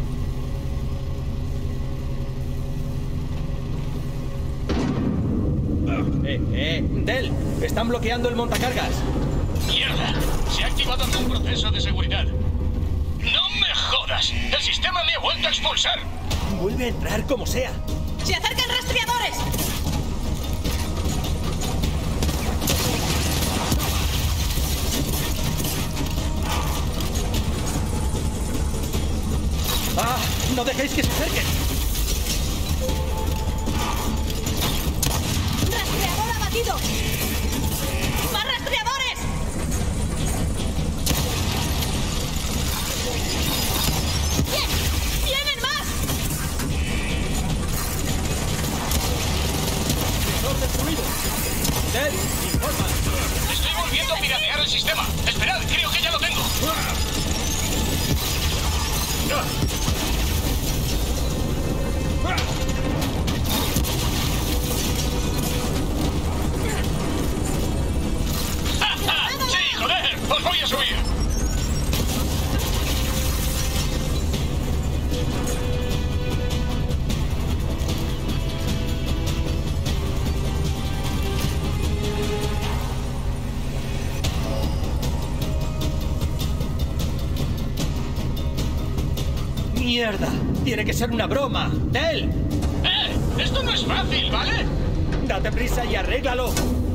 Del, están bloqueando el montacargas. ¡Mierda! Se ha activado algún proceso de seguridad. ¡No me jodas! ¡El sistema me ha vuelto a expulsar! Vuelve a entrar como sea. ¡Se acercan rastreadores! ¡Ah! ¡No dejéis que se acerquen! ¡Rastreador abatido! ¡Más rastreadores! ¡Bien! ¡Vienen más! ¡Sensor destruido! Del, informa. Estoy volviendo a piratear el sistema. Esperad, creo que ya lo tengo. ¡Sí, joder! ¡Os voy a subir! ¡Mierda! ¡Tiene que ser una broma! ¡Del! Esto no es fácil, ¿vale? ¡Date prisa y arréglalo!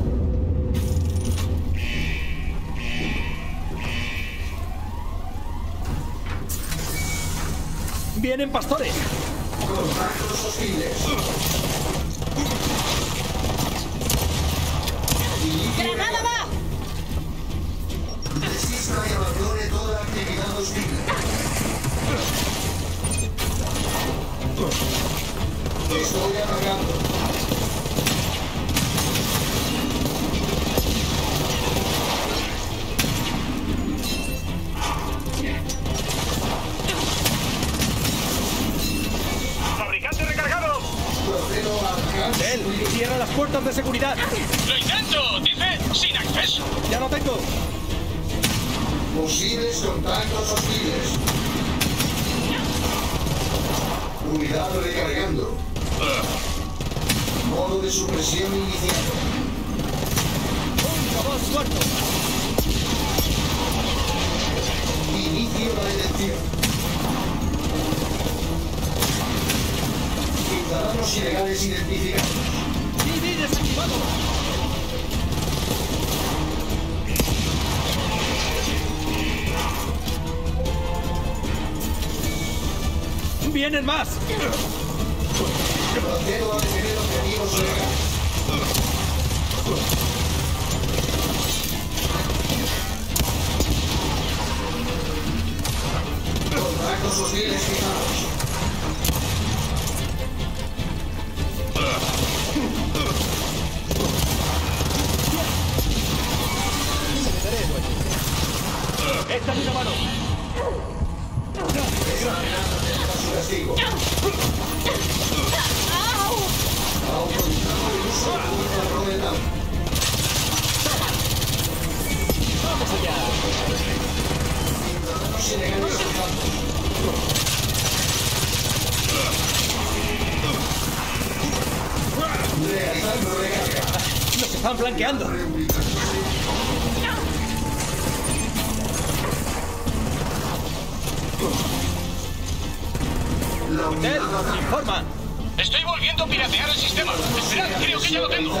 ¡Vienen pastores! Contactos hostiles. ¡Granada va! Desista y abandone toda actividad hostil. Estoy atacando. ¡Fabricante recargado! Procedo a alcance. Del, cierra las puertas de seguridad. ¡Lo intento! Dice sin acceso. ¡Ya lo tengo! Posibles contactos hostiles. Unidad recargando. Modo de supresión iniciado. ¡Un robot muerto! Inicio la detención. Ciudadanos ilegales identificados. ¡TV desactivado! ¡Vienen más! Procedo a detener objetivos legales. Contactos hostiles fijados. ¡Échame una mano! Su castigo. Autorizado el uso de fuerza proletal. ¡Vamos allá! Ciudadanos ilegales fijados. Realizando recarga. ¡Nos están flanqueando! Del, informa. Estoy volviendo a piratear el sistema. Esperad, creo que ya lo tengo.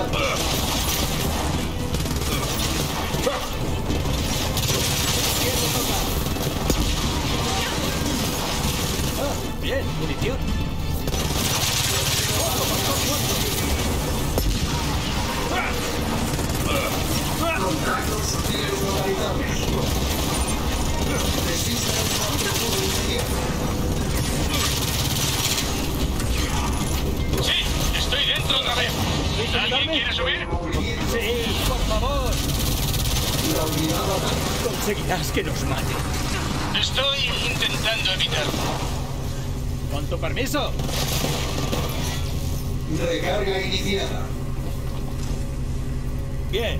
Bien, munición. Contactos hostiles localizados. Desista el control inmediato. Sí, estoy dentro otra vez. ¿Alguien quiere subir? Sí, por favor. La unidad ataca. Conseguirás que nos mate. Estoy intentando evitarlo. Con tu permiso. Recarga iniciada. Bien.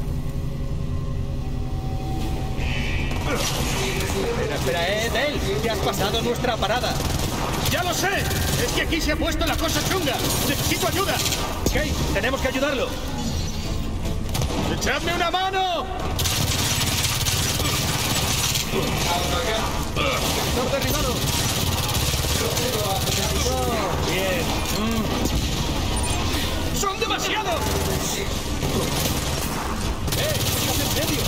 Espera, Dale. Te has pasado nuestra parada. ¡Ya lo sé! ¡Es que aquí se ha puesto la cosa chunga! ¡Necesito ayuda! Kate, tenemos que ayudarlo. ¡Echadme una mano! ¡Sector derribado! Bien. ¡Son demasiados! ¡Estás en medio!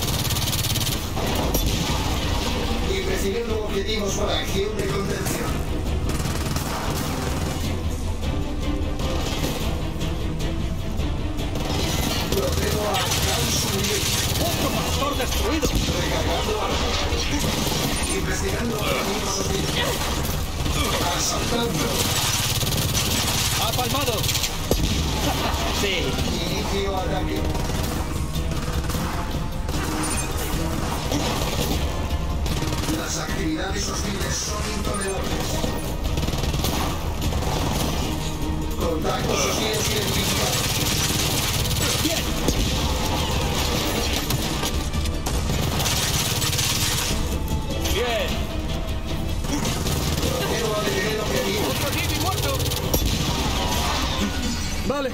Y recibiendo objetivos para acción de contención. Procedo a Gansulir. ¡Otro pastor destruido! Recargando armas. Investigando objetivos hostiles. Asaltando. ¡Ha palmado! Sí. Inicio ataque. Las actividades hostiles son intolerables. Contactos hostiles identificados. Bien. Bien. Procedo a detener objetivo. ¡Otro Gibby muerto! Vale.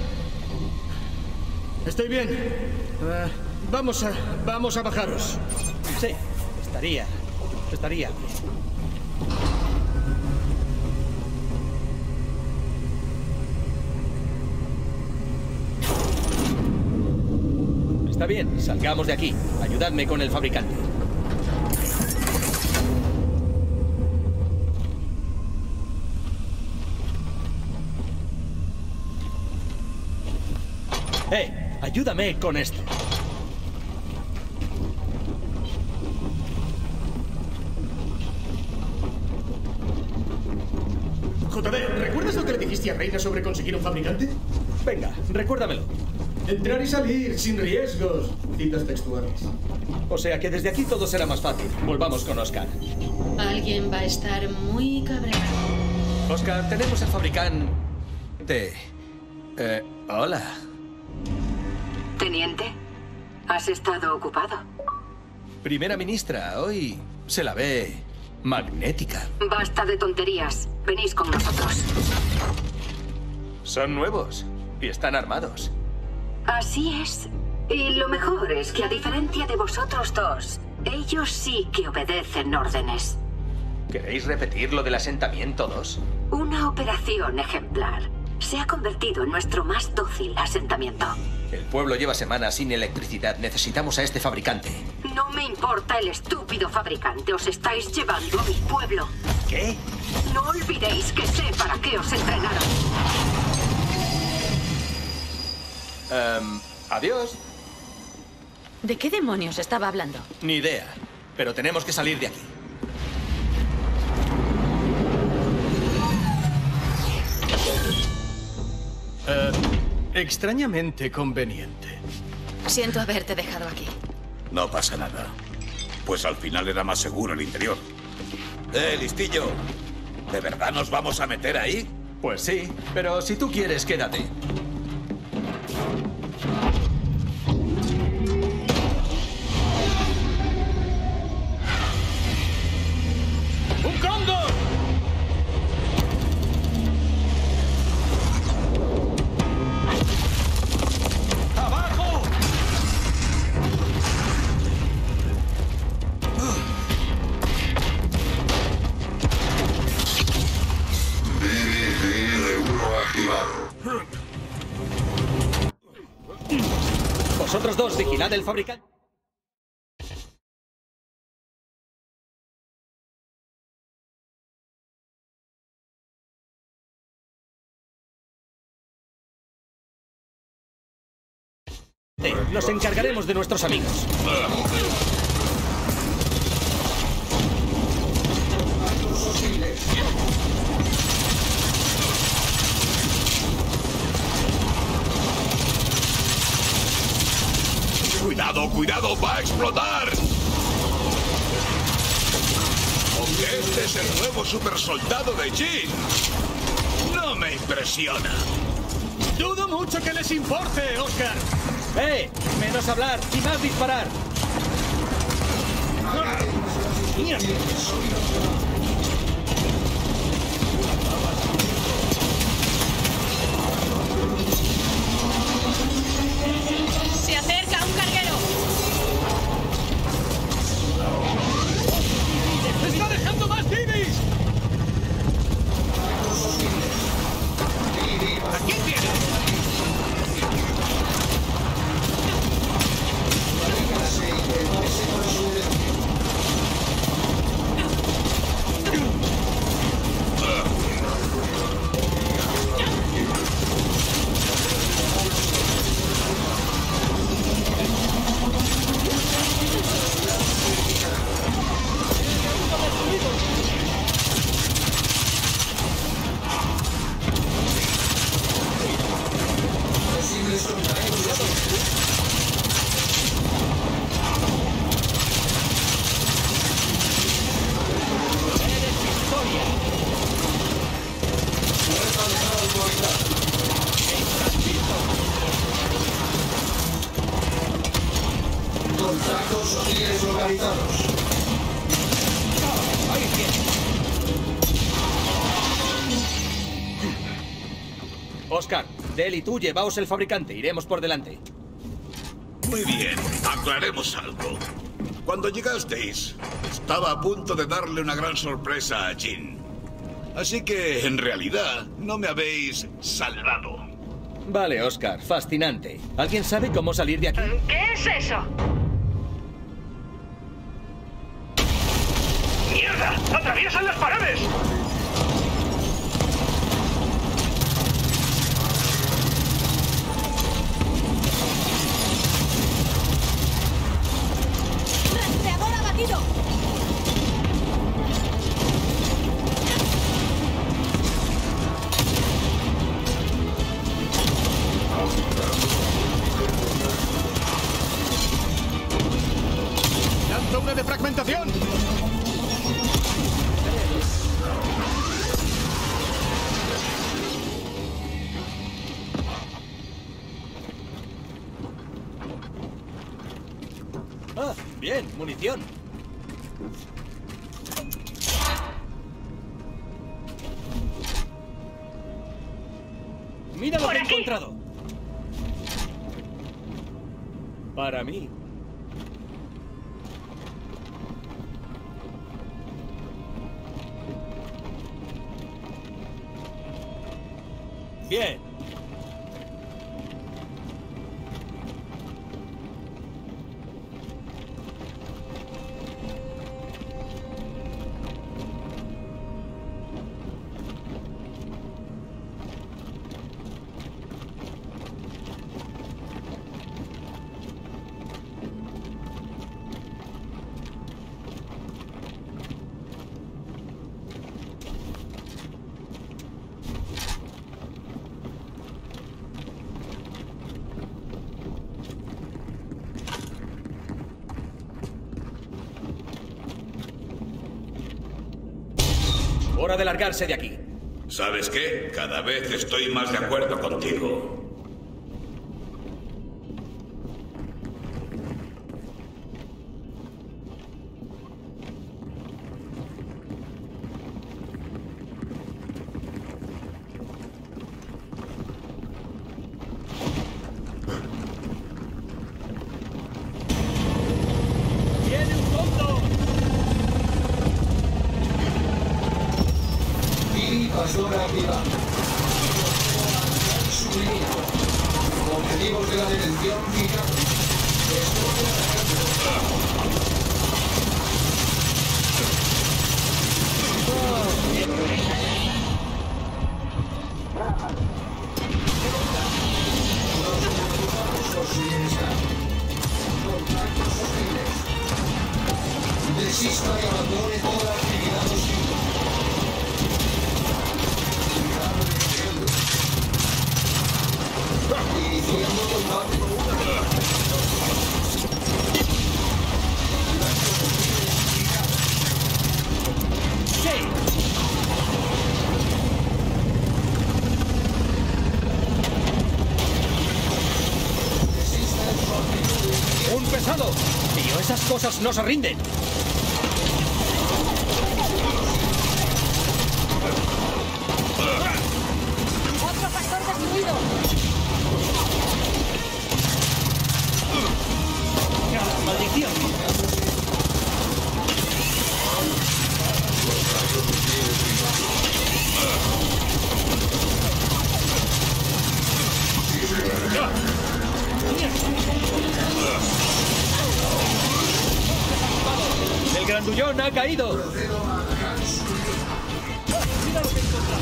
Estoy bien. Vamos a bajaros. Sí, estaría bien. Está bien, salgamos de aquí. Ayudadme con el fabricante. Ayúdame con esto. JD, ¿recuerdas lo que le dijiste a Reina sobre conseguir un fabricante? Venga, recuérdamelo. Entrar y salir, sin riesgos. Citas textuales. O sea que desde aquí todo será más fácil. Volvamos con Oscar. Alguien va a estar muy cabreado. Oscar, tenemos el fabricante... hola. Teniente, ¿has estado ocupado? Primera ministra, hoy se la ve magnética. Basta de tonterías. Venís con nosotros. Son nuevos y están armados. Así es. Y lo mejor es que, a diferencia de vosotros dos, ellos sí que obedecen órdenes. ¿Queréis repetir lo del asentamiento 2? Una operación ejemplar. Se ha convertido en nuestro más dócil asentamiento. El pueblo lleva semanas sin electricidad. Necesitamos a este fabricante. No me importa el estúpido fabricante. Os estáis llevando a mi pueblo. ¿Qué? No olvidéis que sé para qué os entrenaron. Adiós. ¿De qué demonios estaba hablando? Ni idea. Pero tenemos que salir de aquí. Extrañamente conveniente. Siento haberte dejado aquí. No pasa nada. Pues al final era más seguro el interior. Listillo. ¿De verdad nos vamos a meter ahí? Pues sí, pero si tú quieres, quédate. ¡Un cóndor! ¡Abajo! BBGR-1 activado. Vosotros dos, vigilad el fabricante. Nos encargaremos de nuestros amigos. ¡Cuidado, cuidado! ¡Va a explotar! Porque este es el nuevo supersoldado de Jin. ¡No me impresiona. Dudo mucho que les importe, Oscar. Menos hablar y más disparar. Se acerca un carguero. ¡Está dejando más divis! ¿A quién tiene? Contactos hostiles localizados. Oscar, Del y tú llevaos el fabricante. Iremos por delante. Muy bien, aclaremos algo. Cuando llegasteis, estaba a punto de darle una gran sorpresa a Jean. Así que, en realidad, no me habéis salvado. Vale, Oscar, fascinante. ¿Alguien sabe cómo salir de aquí? ¿Qué es eso? ¡Mierda! ¡Atraviesan las paredes! ¡Rastreador abatido! ¡Lanzo una de fragmentación! Ah, bien, munición. Mira lo que he encontrado. Para mí. Bien. Hora de largarse de aquí. ¿Sabes qué? Cada vez estoy más de acuerdo contigo. ¡Viene un fondo! Invasora activa. Suministro. Objetivos de la detención fijados. Desista y abandone toda actividad hostil. Iniciando combate. expulsado. Tío, esas cosas no se rinden. ¡Otro pastor destruido! ¡Maldición! ¡El grandullón ha caído! ¡Mira lo que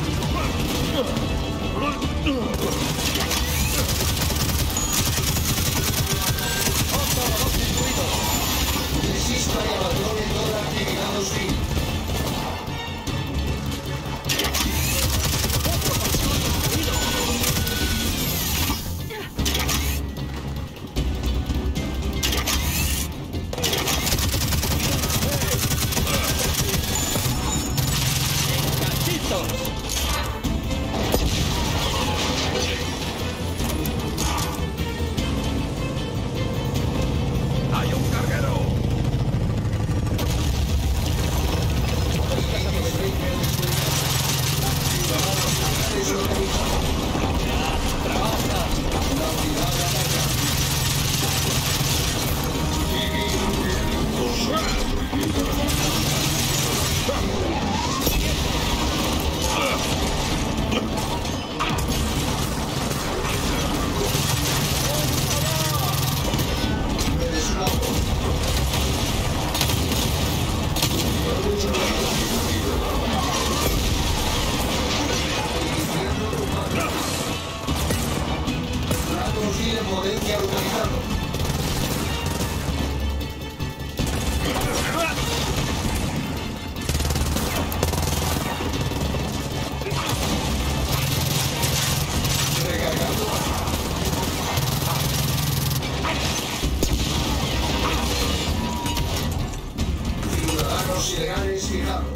Resista y abandone toda actividad hostil. ¡Hay un carguero! Tiene potencia localizado. Recargando. Ciudadanos ilegales fijados.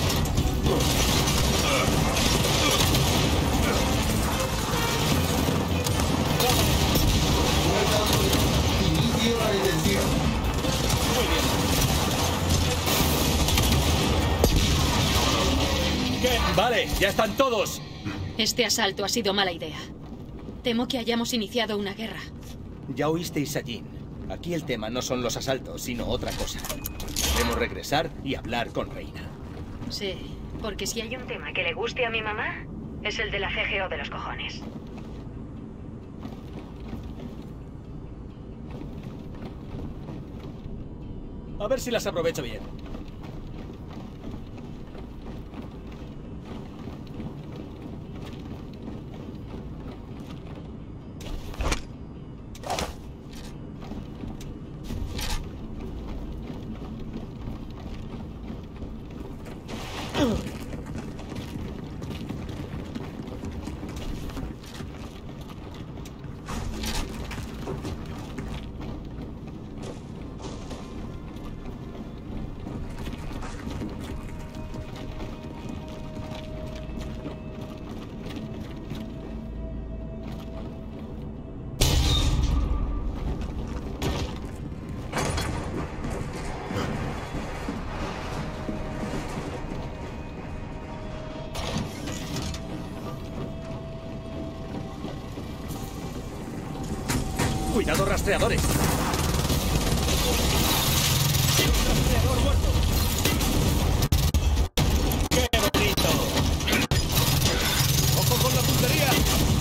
Inicio la detención. Muy bien. ¿Qué? Vale, ya están todos. Este asalto ha sido mala idea. Temo que hayamos iniciado una guerra. Ya oísteis a Jean. Aquí el tema no son los asaltos, sino otra cosa. Debemos regresar y hablar con Reina. Sí, porque si hay un tema Que le guste a mi mamá es el de la CGO de los cojones. A ver si las aprovecho bien. ¡Cuidado, rastreadores! ¡Rastreador muerto! ¡Qué bonito! ¡Ojo con la puntería!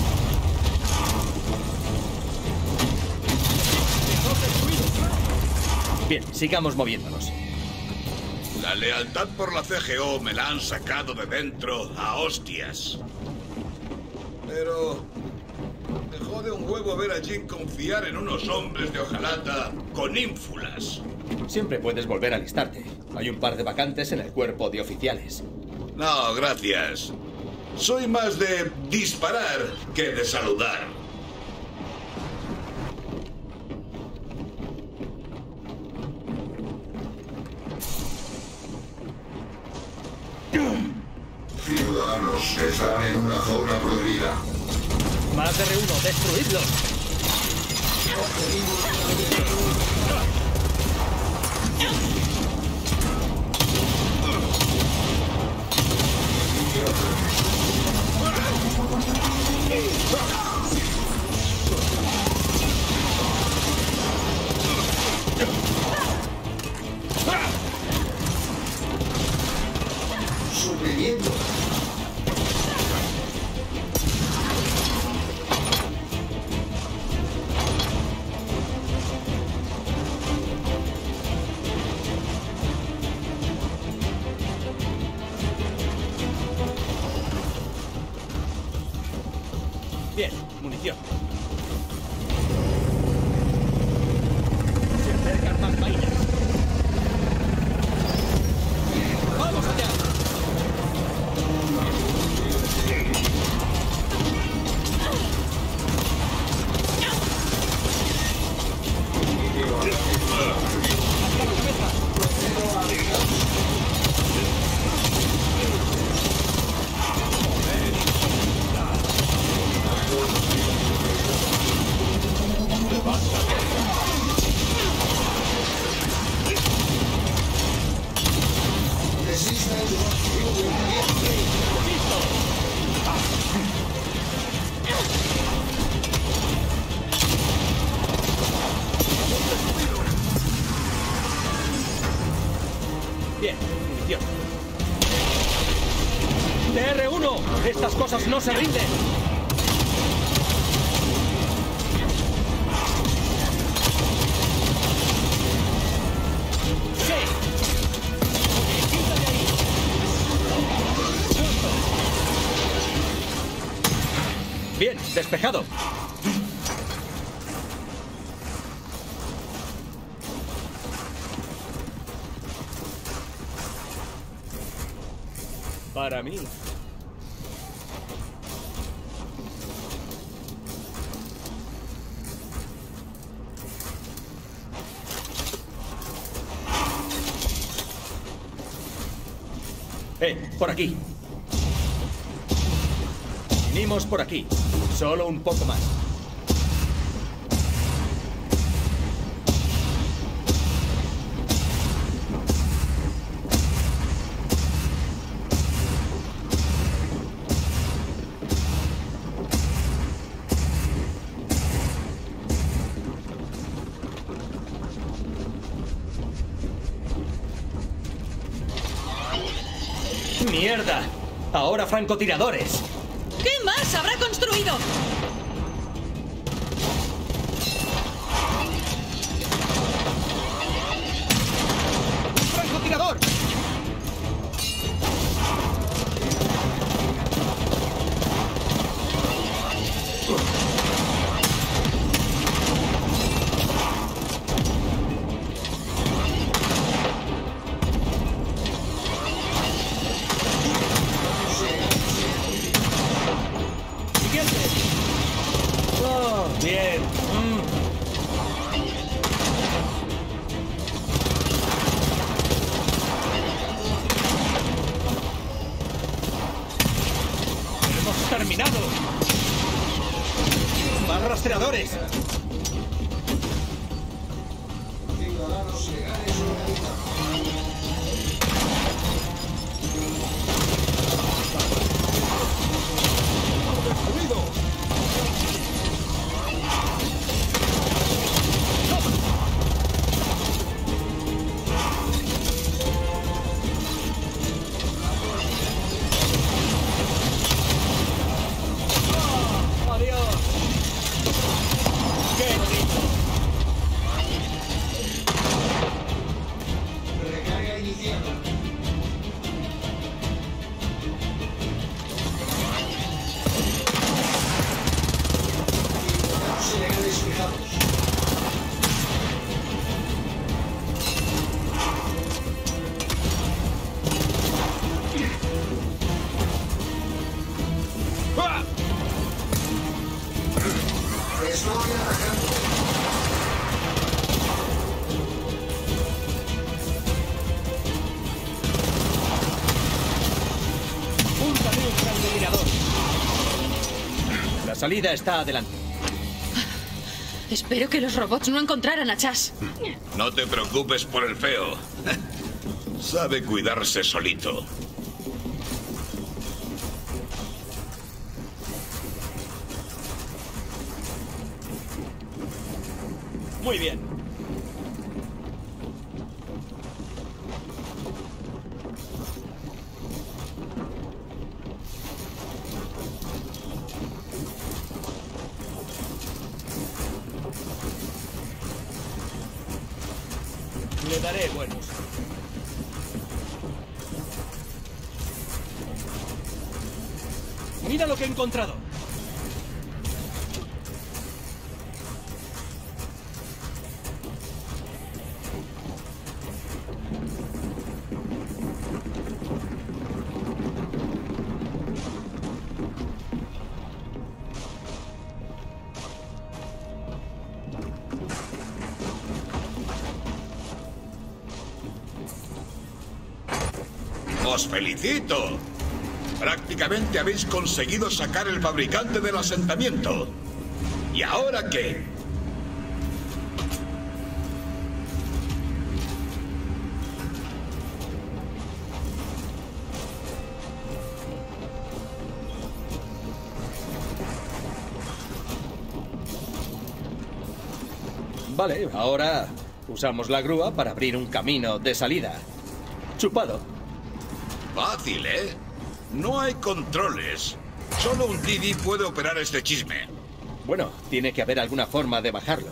Bien, sigamos moviéndonos. La lealtad por la CGO me la han sacado de dentro a hostias. Pero me jode un huevo ver a Jin confiar en unos hombres de hojalata con ínfulas. Siempre puedes volver a alistarte. Hay un par de vacantes en el cuerpo de oficiales. No, gracias. Soy más de disparar que de saludar. Ciudadanos están en una zona prohibida. Más de R1, destruidlos. Objetivos Sobreviviendo. Bien, munición. Se acercan más vainas. ¡Vamos allá! Bien, munición. TR-1, estas cosas no se rinden. Bien, despejado. Para mí. Por aquí. Venimos por aquí. Solo un poco más. ¡Mierda! Ahora francotiradores. ¿Qué más habrá construido? ¡Un francotirador! Bien. Hemos terminado. Más rastreadores. Ciudadanos legales La salida está adelante. Espero que los robots no encontraran a Chas. No te preocupes por el feo. Sabe cuidarse solito. Muy bien. Le daré buen uso. Mira lo que he encontrado. ¡Os felicito! Prácticamente habéis conseguido sacar el fabricante del asentamiento. ¿Y ahora qué? Vale, ahora usamos la grúa para abrir un camino de salida. Chupado. Fácil, ¿eh? No hay controles. Solo un Didi puede operar este chisme. Bueno, tiene que haber alguna forma de bajarlo.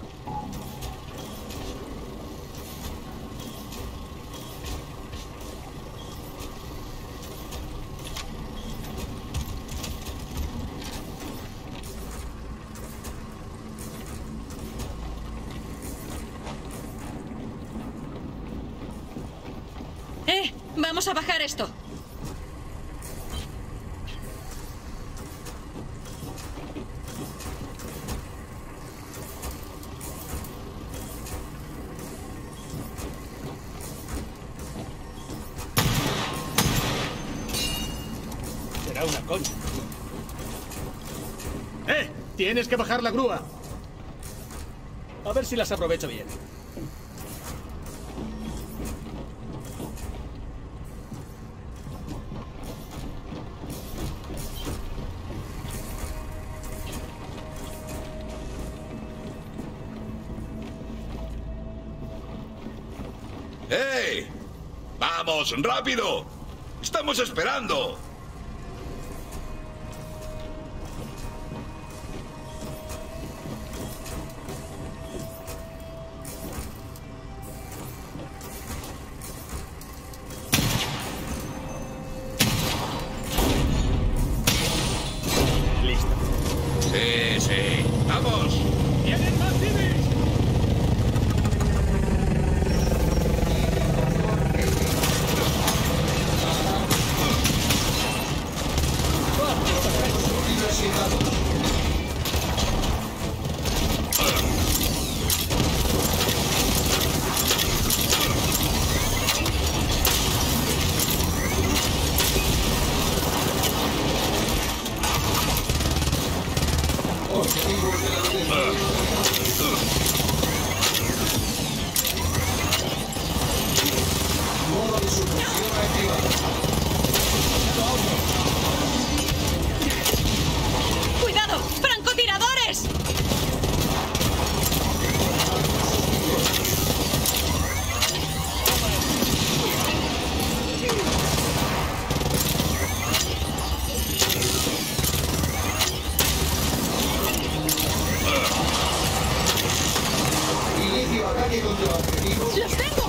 Vamos a bajar esto. Será una coña. Tienes que bajar la grúa. A ver si las aprovecho bien. ¡Hey! ¡Vamos, rápido! ¡Estamos esperando! Listo. Sí, sí. ¡Vamos! ¡Vienen más Divis! ¡Cuidado! ¡Francotiradores! Inicio ataque contra objetivos. ¡Los tengo!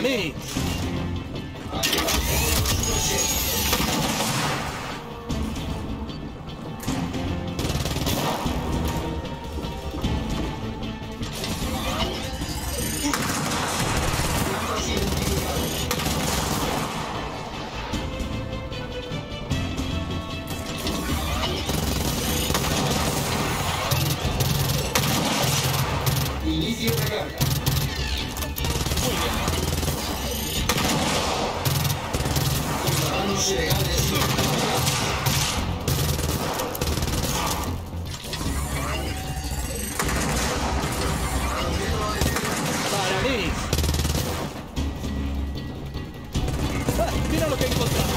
¡Para mí! Inicio de carga. Ciudadanos ilegales. ¡Para mí! ¡Ah! ¡Mira lo que he encontrado!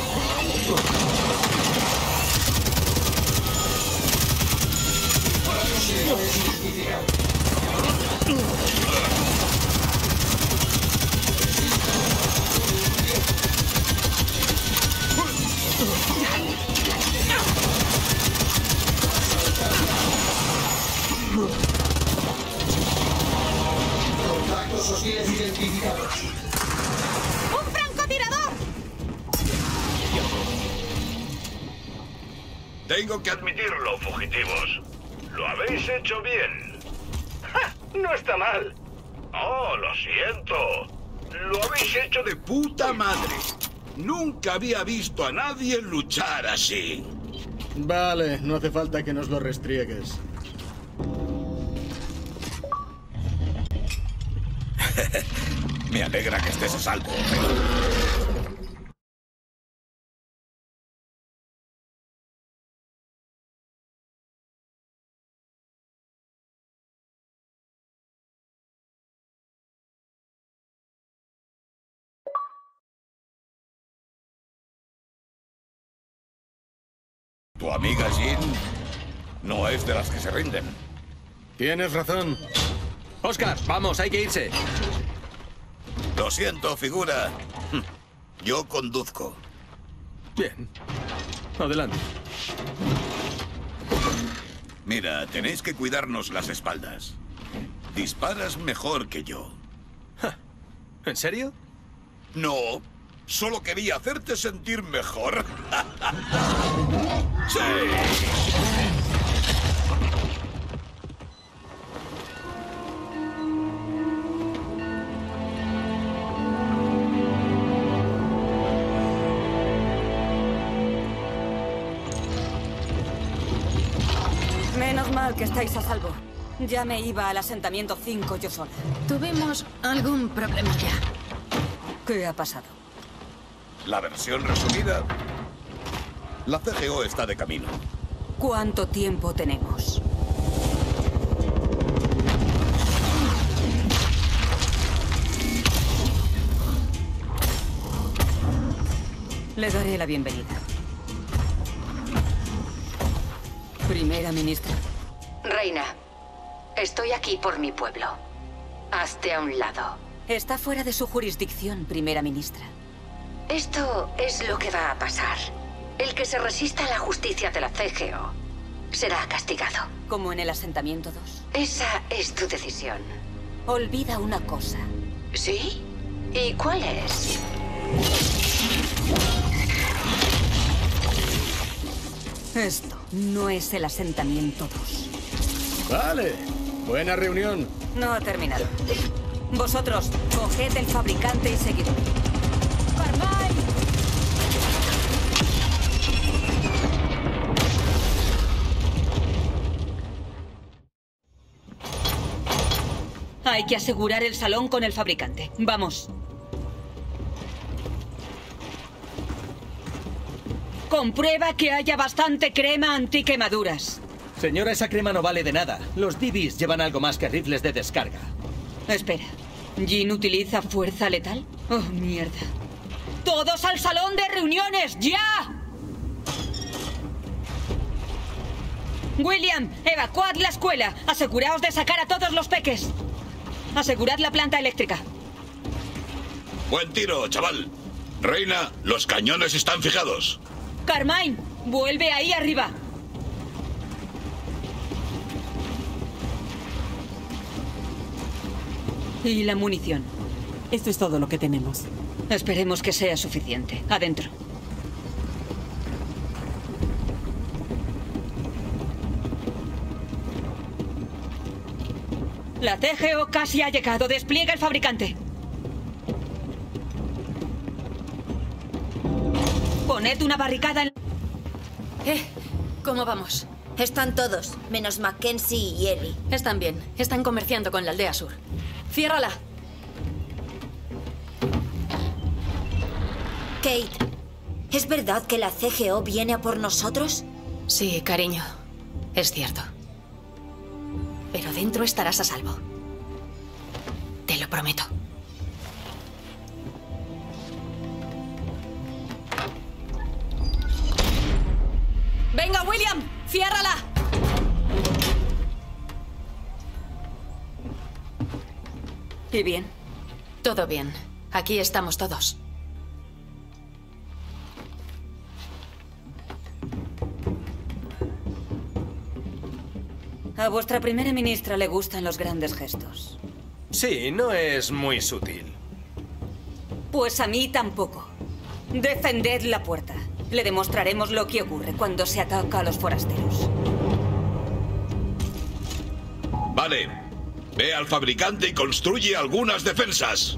Contactos hostiles identificados. ¡Un francotirador! Tengo que admitirlo, fugitivos. Lo habéis hecho bien. ¡Ja! No está mal. Oh, lo siento. Lo habéis hecho de puta madre. Nunca había visto a nadie luchar así. Vale, no hace falta que nos lo restriegues. Me alegra que estés a salvo. Tu amiga Jean no es de las que se rinden. Tienes razón. Oscar, vamos, hay que irse. Lo siento, figura. Yo conduzco. Bien. Adelante. Mira, tenéis que cuidarnos las espaldas. Disparas mejor que yo. ¿En serio? No, solo quería hacerte sentir mejor. ¡Sí! Menos mal que estáis a salvo. Ya me iba al asentamiento 5 yo sola. Tuvimos algún problemilla. ¿Qué ha pasado? La versión resumida. La CGO está de camino. ¿Cuánto tiempo tenemos? Le daré la bienvenida. Primera ministra. Reina, estoy aquí por mi pueblo. Hazte a un lado. Está fuera de su jurisdicción, primera ministra. Esto es lo que va a pasar. El que se resista a la justicia de la CGO será castigado. Como en el asentamiento 2. Esa es tu decisión. Olvida una cosa. ¿Sí? ¿Y cuál es? Esto no es el asentamiento 2. Vale. Buena reunión. No ha terminado. Vosotros, coged el fabricante y seguidme. ¡Carmine! Hay que asegurar el salón con el fabricante. Vamos. Comprueba que haya bastante crema antiquemaduras. Señora, esa crema no vale de nada. Los DBs llevan algo más que rifles de descarga. Espera. ¿Jean utiliza fuerza letal? Oh, mierda. ¡Todos al salón de reuniones! ¡Ya! William, evacuad la escuela. Aseguraos de sacar a todos los peques. Asegurad la planta eléctrica. Buen tiro, chaval. Reina, los cañones están fijados. Carmine, vuelve ahí arriba. ¿Y la munición? Esto es todo lo que tenemos. Esperemos que sea suficiente. Adentro. La CGO casi ha llegado. Despliega el fabricante. Poned una barricada en... ¿Cómo vamos? Están todos, menos Mackenzie y Ellie. Están bien. Están comerciando con la aldea sur. ¡Ciérrala! Kate, ¿es verdad que la CGO viene a por nosotros? Sí, cariño. Es cierto. Pero dentro estarás a salvo. Te lo prometo. ¡Venga, William! ¡Ciérrala! ¿Y bien? Todo bien. Aquí estamos todos. A vuestra primera ministra le gustan los grandes gestos. Sí, no es muy sutil. Pues a mí tampoco. Defended la puerta. Le demostraremos lo que ocurre cuando se ataca a los forasteros. Vale. Ve al fabricante y construye algunas defensas.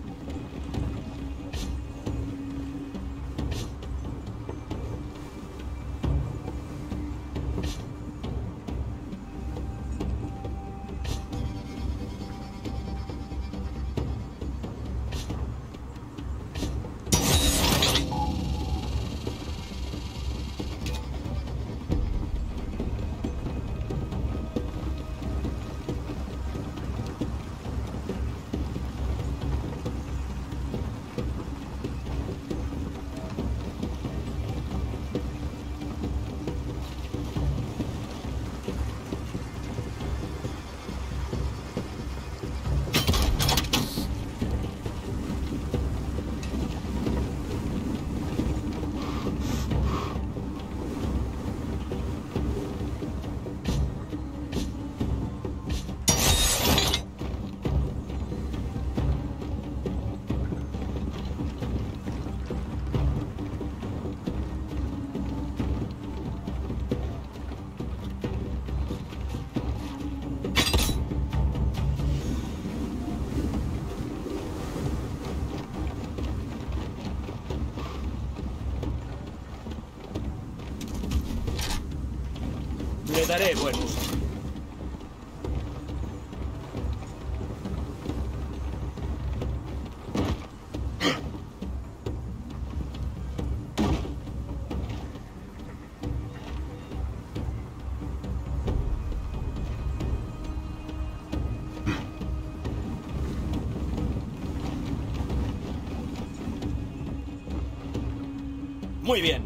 Le daré buen uso. Muy bien.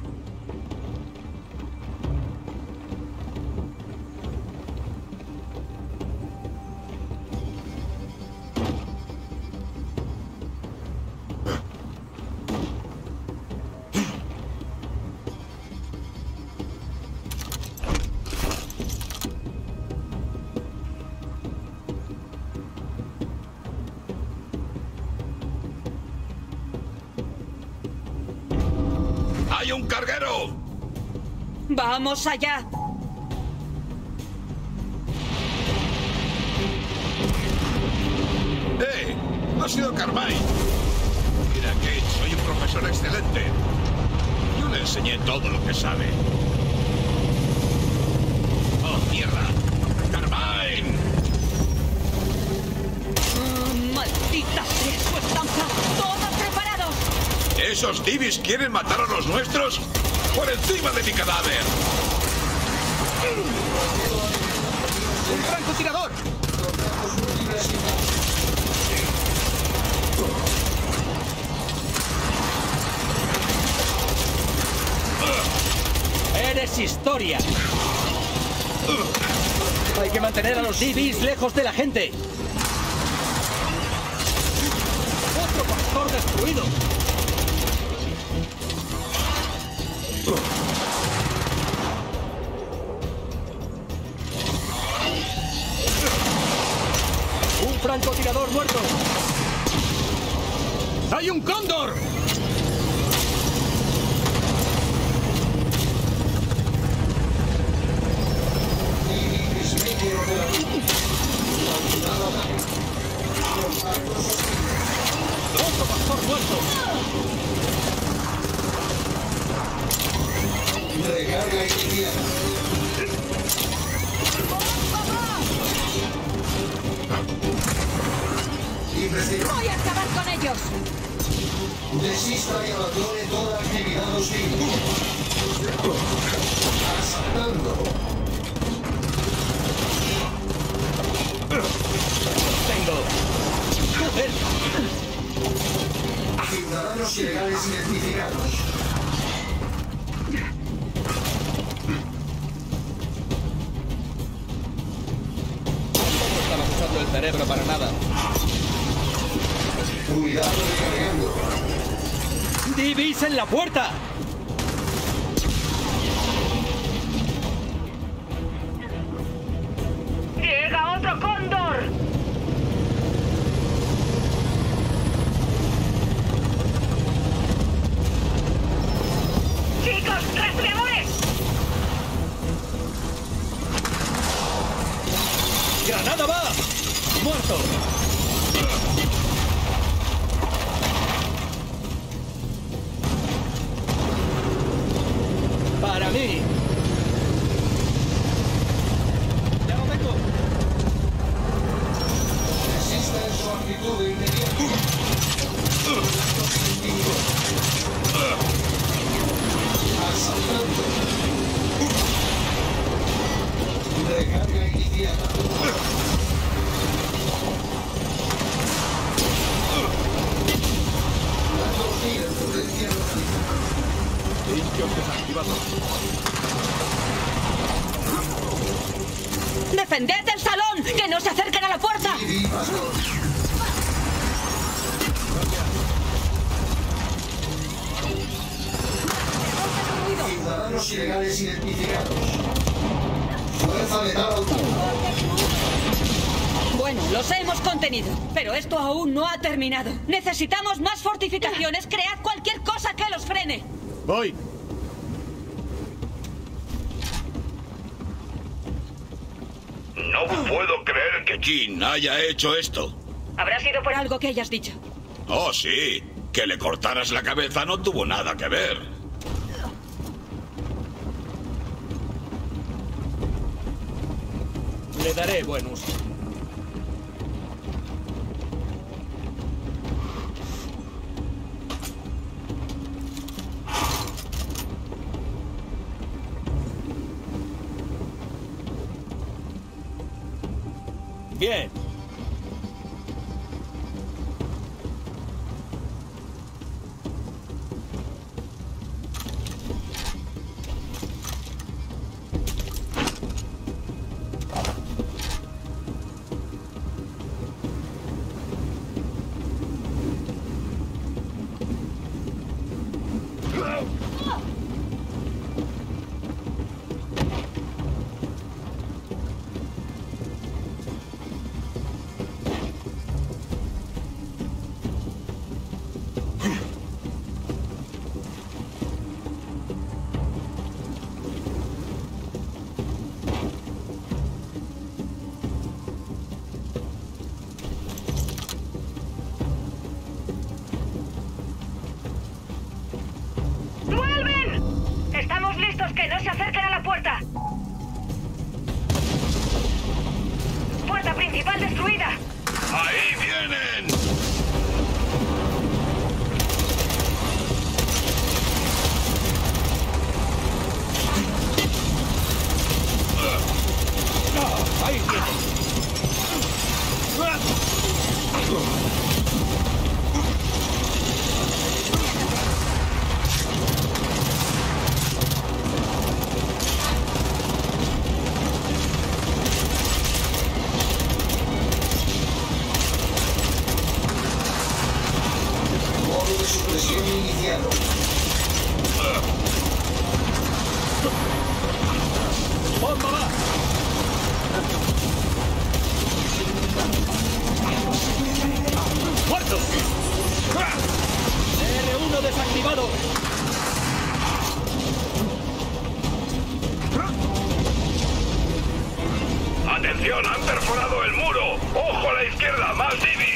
¡Hay un carguero! ¡Vamos allá! ¡Ha sido Carmine! Mira, Kate, soy un profesor excelente. Yo le enseñé todo lo que sabe. ¡Oh, tierra! ¡Carmine! Oh, ¡maldita sea su estampa! ¡Todos preparados! ¿Esos divis quieren matar a los nuestros? ¡Por encima de mi cadáver! ¡Un francotirador! ¡Eres historia! Hay que mantener a los divis lejos de la gente. ¡Otro pastor destruido! ¡Un francotirador muerto! ¡Hay un cóndor! ¡Otro pastor muerto! Recarga iniciada. ¡Voy a acabar con ellos! Desista y abandone toda actividad hostil. Asaltando. Tengo. ¡Joder! Ciudadanos ilegales identificados. No estaba usando el cerebro para nada. Cuidado recargando. ¡Divis en la puerta! ¡Llega otro cóndor! ¡Chicos, rastreadores! ¡Granada va! ¡Muerto! ¡Para mí! ¡Ya lo tengo! Resista en su actitud de inmediato. Asaltando. Recarga iniciada. Dando hostil en potencia localizada. Dichos desactivados. ¡Defended el salón! ¡Que no se acerquen a la puerta! Ciudadanos ilegales identificados. Fuerza letal autónoma. Bueno, los hemos contenido, pero esto aún no ha terminado. Necesitamos más fortificaciones. Cread cualquier cosa que los frene. Voy. No puedo creer que Jean haya hecho esto. Habrá sido por algo que hayas dicho. Oh, sí. Que le cortaras la cabeza no tuvo nada que ver. Le daré buen uso. Bien. ¡Atención! ¡Han perforado el muro! ¡Ojo a la izquierda! ¡Más divis!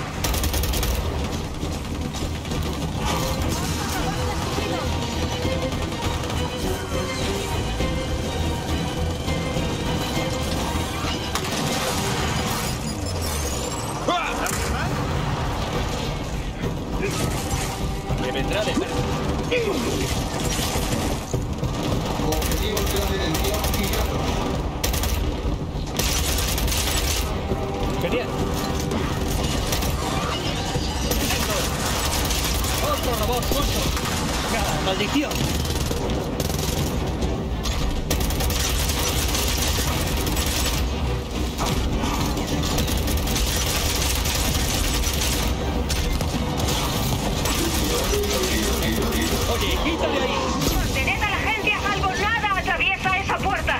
Me vendrá de cerca. Objetivos de la dirección pillados. Genial. ¡Otro robot ruso! ¡Maldición! Oye, quítale ahí. ¡Mantened a la gente a salvo! ¡Nada atraviesa esa puerta!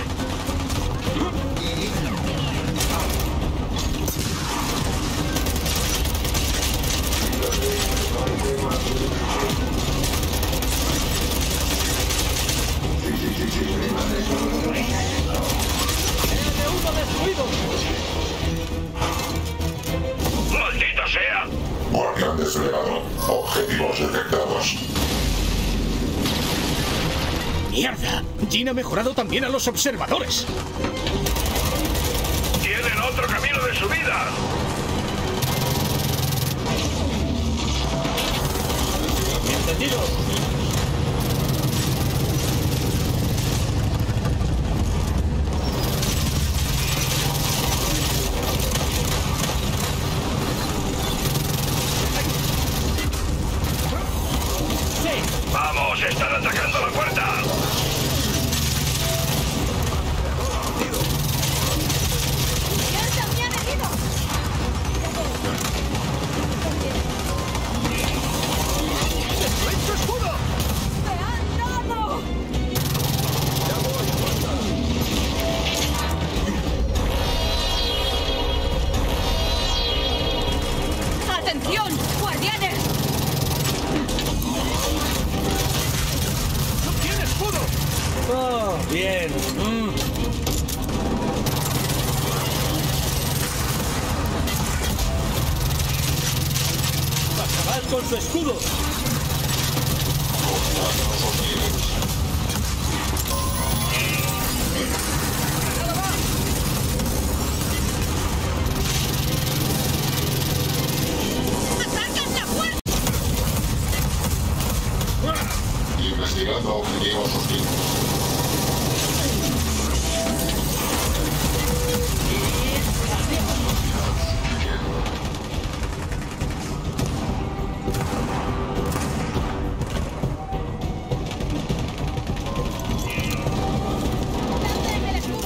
¡Uno destruido! ¡Maldita sea! Guardián desplegado. Objetivos detectados. ¡Mierda! Jin ha mejorado también a los observadores. ¡Tienen otro camino de subida! ¡Entendido! ¡Vamos! ¡Están atacando la puerta! ¡Destruid su escudo! ¡Me han dado! ¡Atención! ¡Guardianes! ¡No tiene escudo! ¡Oh, bien! ¡Acabad con su escudo! ¡Atacan la puerta! Investigando objetivos hostiles. ¡Láncenme el escudo!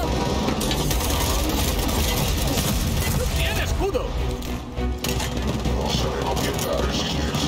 ¡No tiene escudo! No se recomienda resistirse.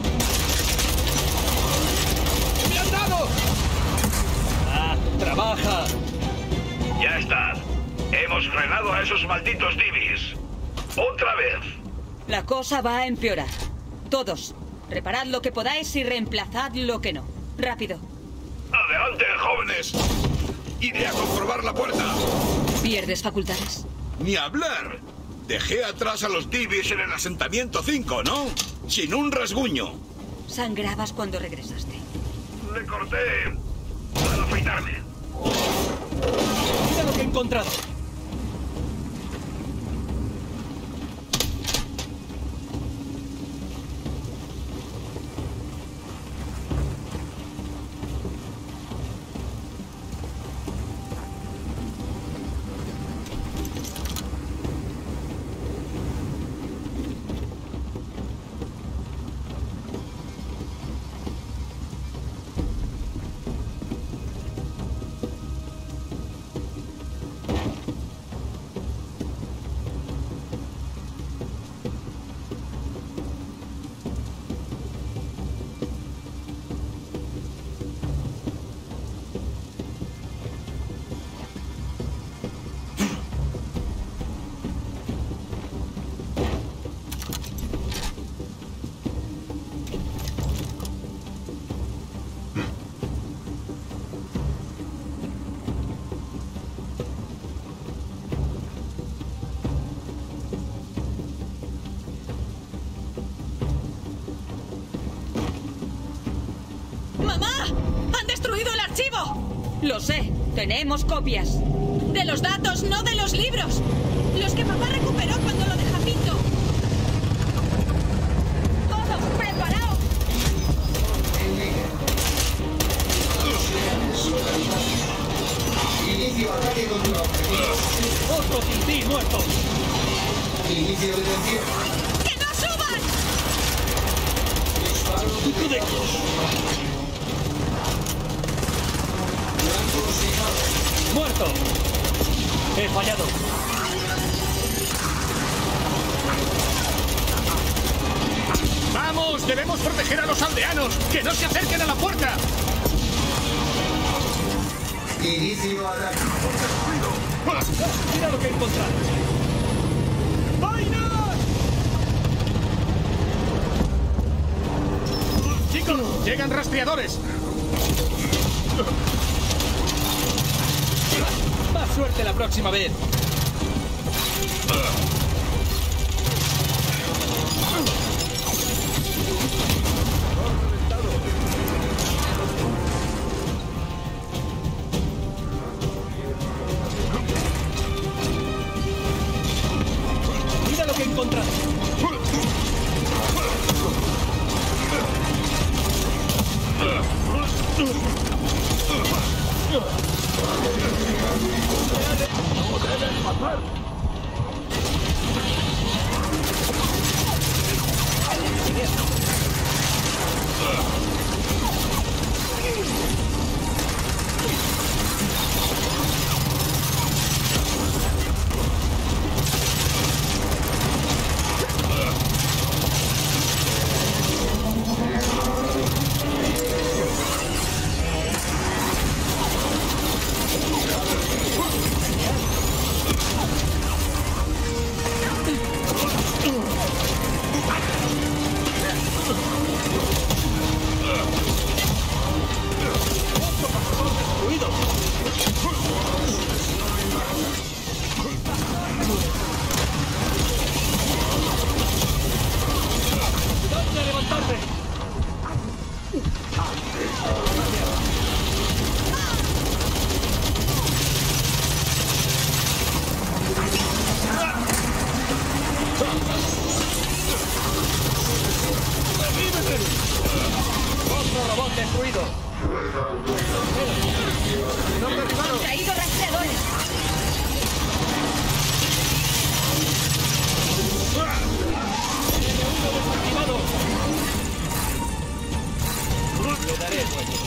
¡Me han dado! ¡Ah! ¡Trabaja! ¡Ya está! ¡Hemos frenado a esos malditos divis! ¡Otra vez! La cosa va a empeorar. Todos, reparad lo que podáis y reemplazad lo que no. Rápido. ¡Adelante, jóvenes! ¡Iré a comprobar la puerta! ¿Pierdes facultades? Ni hablar. Dejé atrás a los divis en el asentamiento 5, ¿no? Sin un rasguño. Sangrabas cuando regresaste. Le corté al afeitarme. ¡Mira lo que he encontrado! Lo sé, tenemos copias. De los datos, no de los libros. Los que papá recuperó cuando lo de Japito. ¡Todos preparaos! Inicio ataque contra objetivo. ¡Otro sin ti, muerto! Inicio detención. ¡Que no suban! Disparo detectado. Blanco fijado. ¡Muerto! He fallado. ¡Vamos! ¡Debemos proteger a los aldeanos! ¡Que no se acerquen a la puerta! Inicio ataque. ¡Mira lo que he encontrado! ¡Vainas! ¡Chicos! ¡Llegan rastreadores! Más suerte la próxima vez. ¡Mira lo que he encontrado! Otro robot destruido. ¡Han caído rastreadores! Le daré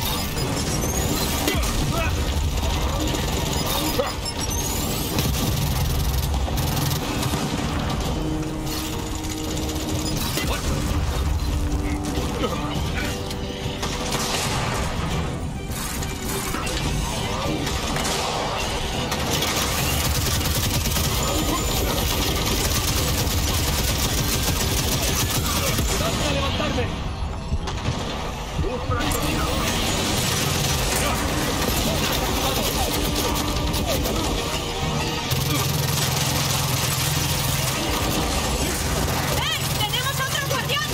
¡Tenemos a otro guardián!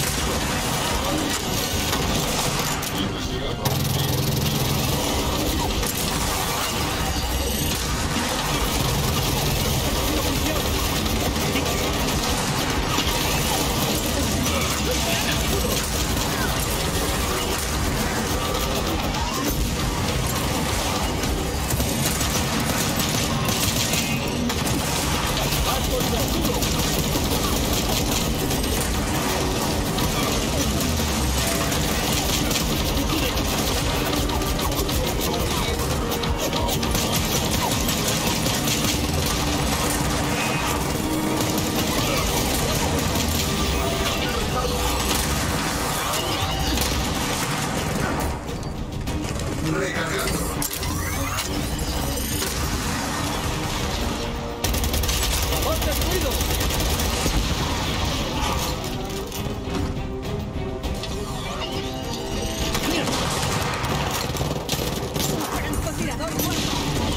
Recargando. ¡Robot destruido! ¡Francotirador muerto!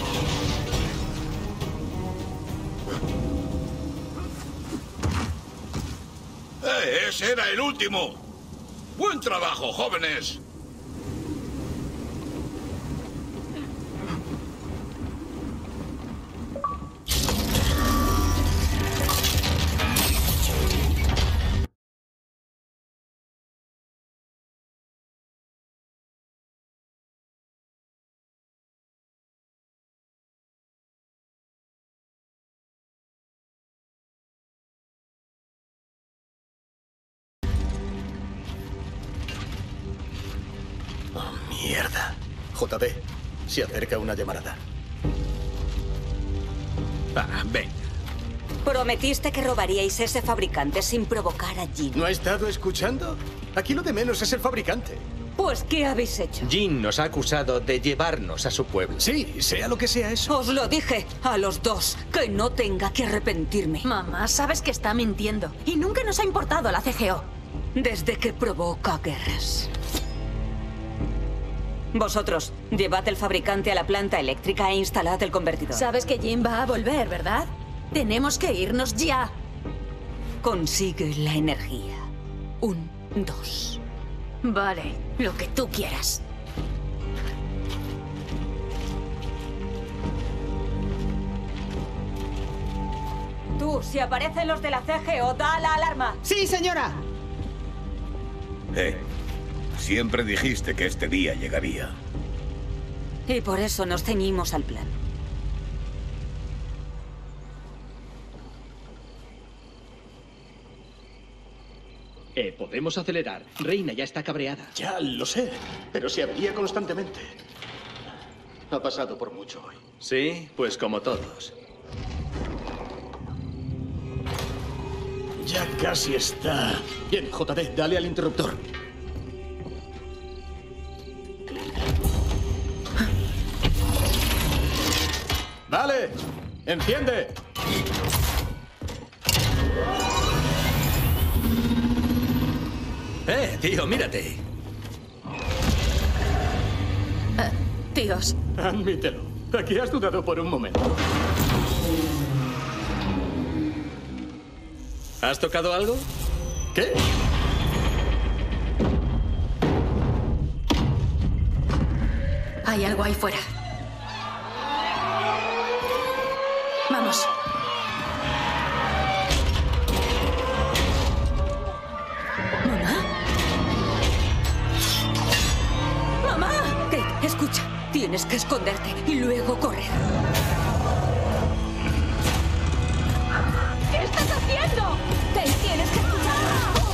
¡Ese era el último! ¡Buen trabajo, jóvenes! JD, se acerca una llamarada. Ven. Prometiste que robaríais ese fabricante sin provocar a Jin. ¿No ha estado escuchando? Aquí lo de menos es el fabricante. Pues, ¿qué habéis hecho? Jin nos ha acusado de llevarnos a su pueblo. Sí, sea lo que sea eso. Os lo dije a los dos, que no tenga que arrepentirme. Mamá, sabes que está mintiendo. Y nunca nos ha importado la CGO. Desde que provoca guerras. Vosotros, llevad el fabricante a la planta eléctrica e instalad el convertidor. Sabes que Jin va a volver, ¿verdad? Tenemos que irnos ya. Consigue la energía. 1, 2. Vale, lo que tú quieras. Tú, si aparecen los de la CGO, da la alarma. ¡Sí, señora! Siempre dijiste que este día llegaría. Y por eso nos ceñimos al plan. Podemos acelerar. Reina ya está cabreada. Ya lo sé, pero se avería constantemente. Ha pasado por mucho hoy. Sí, pues como todos. Ya casi está. Bien, JD, dale al interruptor. Vale, enciende. Tío, mírate. Tíos. Admítelo. Aquí has dudado por un momento. ¿Has tocado algo? ¿Qué? Hay algo ahí fuera. Vamos. Escucha, tienes que esconderte y luego correr. ¿Qué estás haciendo? Tienes que escuchar.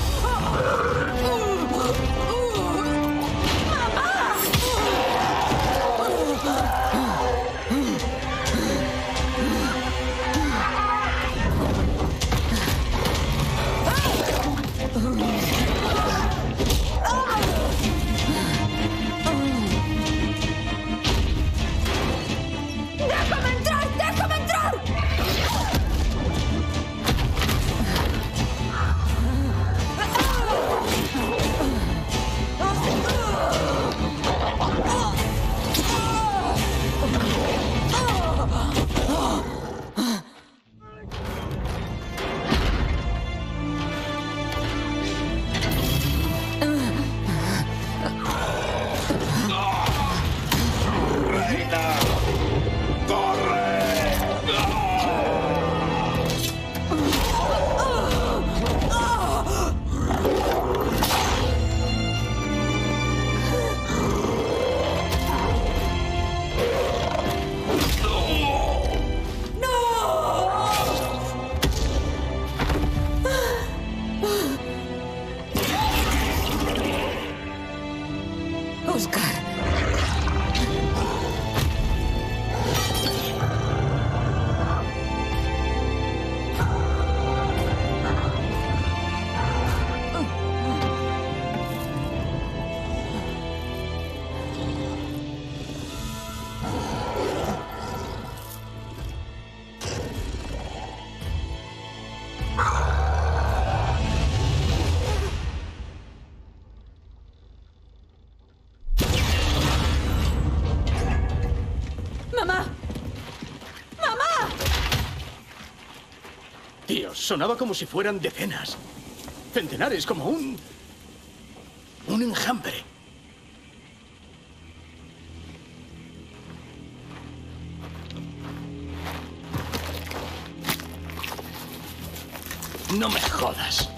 Sonaba como si fueran decenas. Centenares, como un enjambre. No me jodas.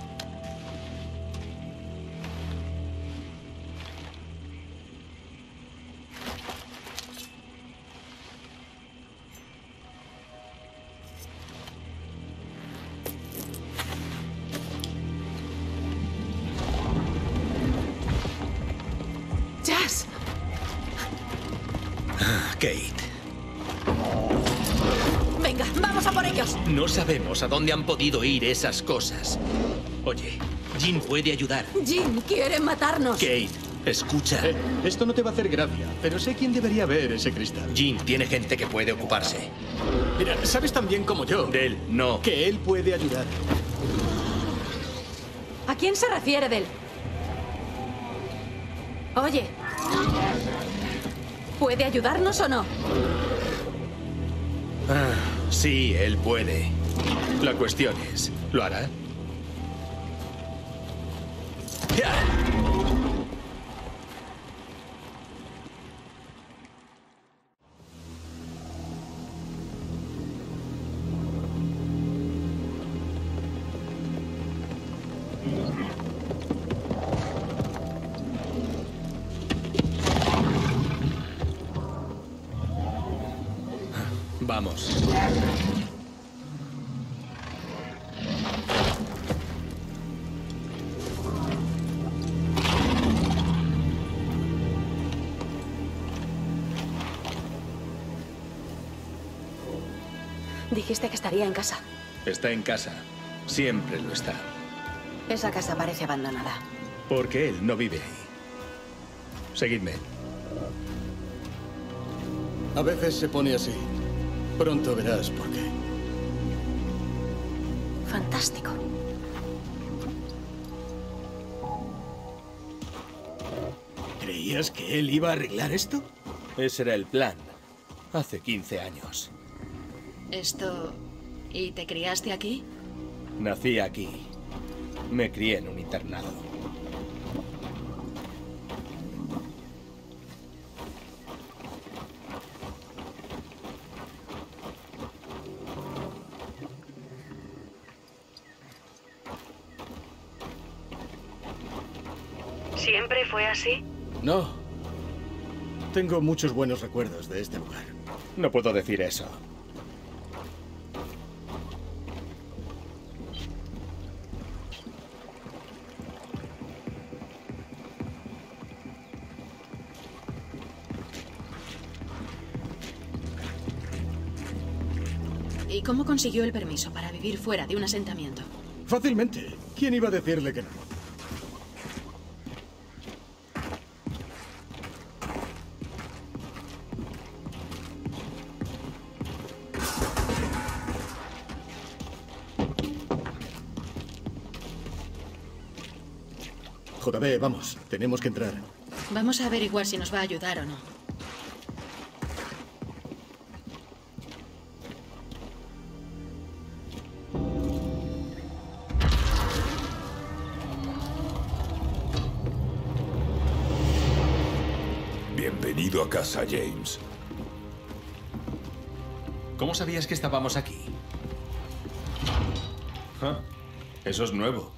Kate. Venga, vamos a por ellos. No sabemos a dónde han podido ir esas cosas. Oye, Jean puede ayudar. Jean quiere matarnos. Kate, escucha. Esto no te va a hacer gracia, pero sé quién debería ver ese cristal. Jean tiene gente que puede ocuparse. Mira, sabes tan bien como yo. Del, no. Que él puede ayudar. ¿A quién se refiere Del? Oye, ¿puede ayudarnos o no? Sí, él puede. La cuestión es, ¿lo hará? ¡Ya! Vamos. Dijiste que estaría en casa. Está en casa. Siempre lo está. Esa casa parece abandonada. Porque él no vive ahí. Seguidme. A veces se pone así. Pronto verás por qué. Fantástico. ¿Creías que él iba a arreglar esto? Ese era el plan. Hace 15 años. Esto... ¿Y te criaste aquí? Nací aquí. Me crié en un internado. ¿Siempre fue así? No. Tengo muchos buenos recuerdos de este lugar. No puedo decir eso. ¿Y cómo consiguió el permiso para vivir fuera de un asentamiento? Fácilmente. ¿Quién iba a decirle que no? JB, vamos. Tenemos que entrar. Vamos a averiguar si nos va a ayudar o no. Bienvenido a casa, James. ¿Cómo sabías que estábamos aquí? Eso es nuevo.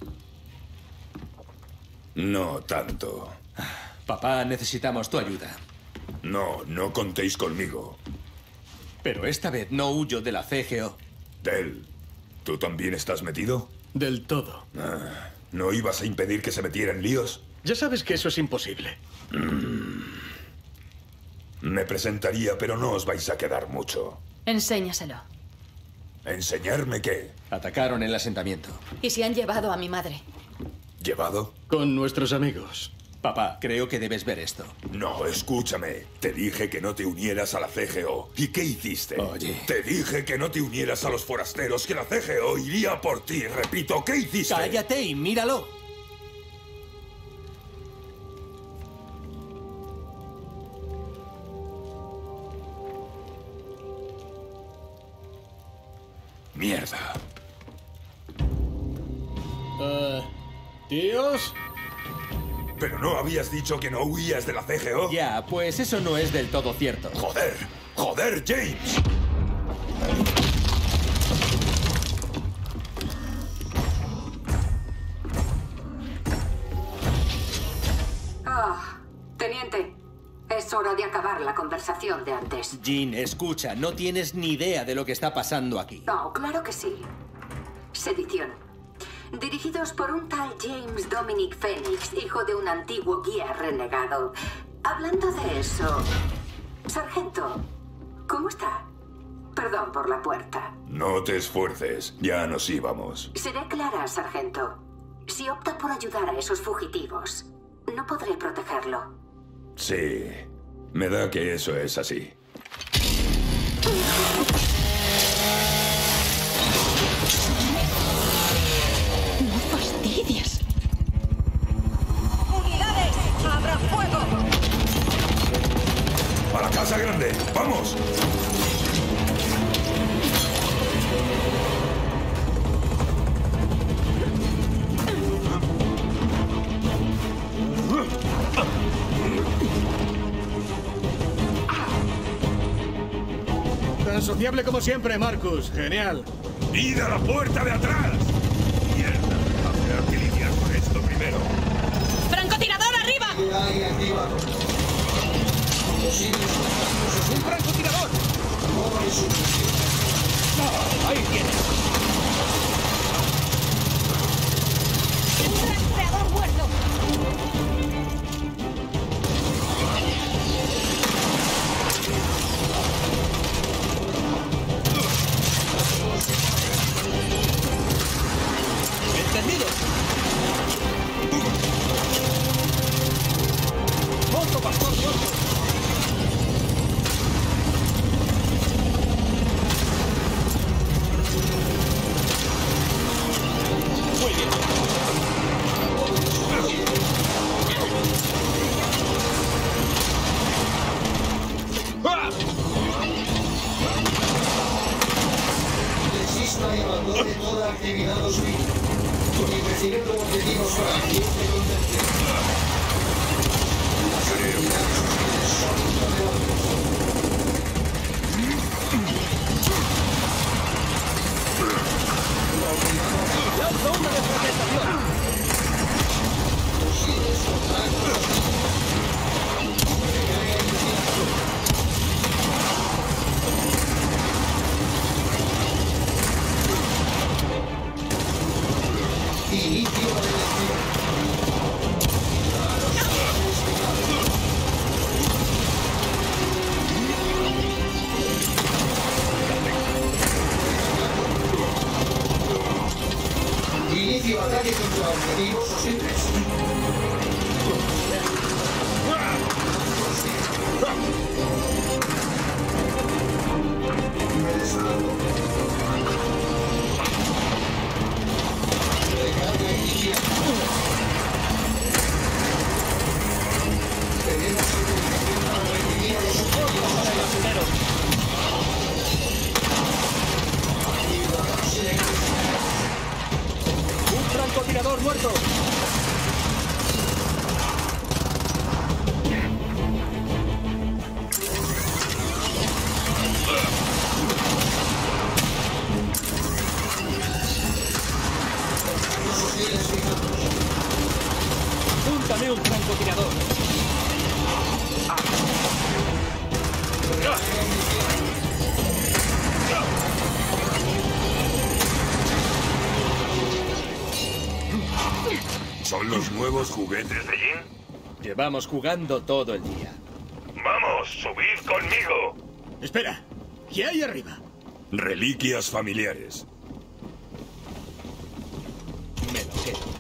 No tanto. Papá, necesitamos tu ayuda. No, no contéis conmigo. Pero esta vez no huyo de la CGO. Del, ¿tú también estás metido? Del todo. ¿No ibas a impedir que se metiera en líos? Ya sabes que eso es imposible. Me presentaría, pero no os vais a quedar mucho. Enséñaselo. ¿Enseñarme qué? Atacaron el asentamiento. ¿Y si han llevado a mi madre? ¿Llevado? Con nuestros amigos. Papá, creo que debes ver esto. No, escúchame. Te dije que no te unieras a la CGO. ¿Y qué hiciste? Oye. Te dije que no te unieras a los forasteros, que la CGO iría por ti. Repito, ¿qué hiciste? Cállate y míralo. Mierda. ¿Tíos? ¿Pero no habías dicho que no huías de la CGO? Ya, pues eso no es del todo cierto. ¡Joder! ¡Joder, James! Teniente, es hora de acabar la conversación de antes. Jean, escucha, no tienes ni idea de lo que está pasando aquí. No, claro que sí. Sedición. Dirigidos por un tal James Dominic Phoenix, hijo de un antiguo guía renegado. Hablando de eso, Sargento, ¿cómo está? Perdón por la puerta. No te esfuerces, ya nos íbamos. Seré clara, sargento. Si opta por ayudar a esos fugitivos, no podré protegerlo. Sí, me da que eso es así. No fastidies. ¡Unidades! ¡Abran fuego! ¡A la casa grande! ¡Vamos! Tan sociable como siempre, Marcus. Genial. ¡Id a la puerta de atrás! ¡Mierda! Habrá que lidiar con esto primero. ¡Francotirador arriba! ¡Un francotirador! ¡Ahí viene! ¡Un rastreador muerto! ¡Entendido! ¡Otro pastor muerto! Muy bien. Desista y abandone toda actividad hostil. Recibiendo objetivos para la siguiente contención. Las actividades hostiles son irrelevantes. ¡Lanza una desfragmentación! Posibles contactos hostiles. Recarga inicial. Inicio de elección. Inicio ataque contra objetivos hostiles. Me desarmo. Recarga inicial. Tenemos comunicación para recibir a los objetivos hostiles. Ciudadanos electos. ¡Un francotirador muerto! Los hostiles fijados. ¡Júntame un francotirador! ¿Son los nuevos juguetes de Jin? Llevamos jugando todo el día. Vamos, subid conmigo. Espera, ¿qué hay arriba? Reliquias familiares. Me lo quedo.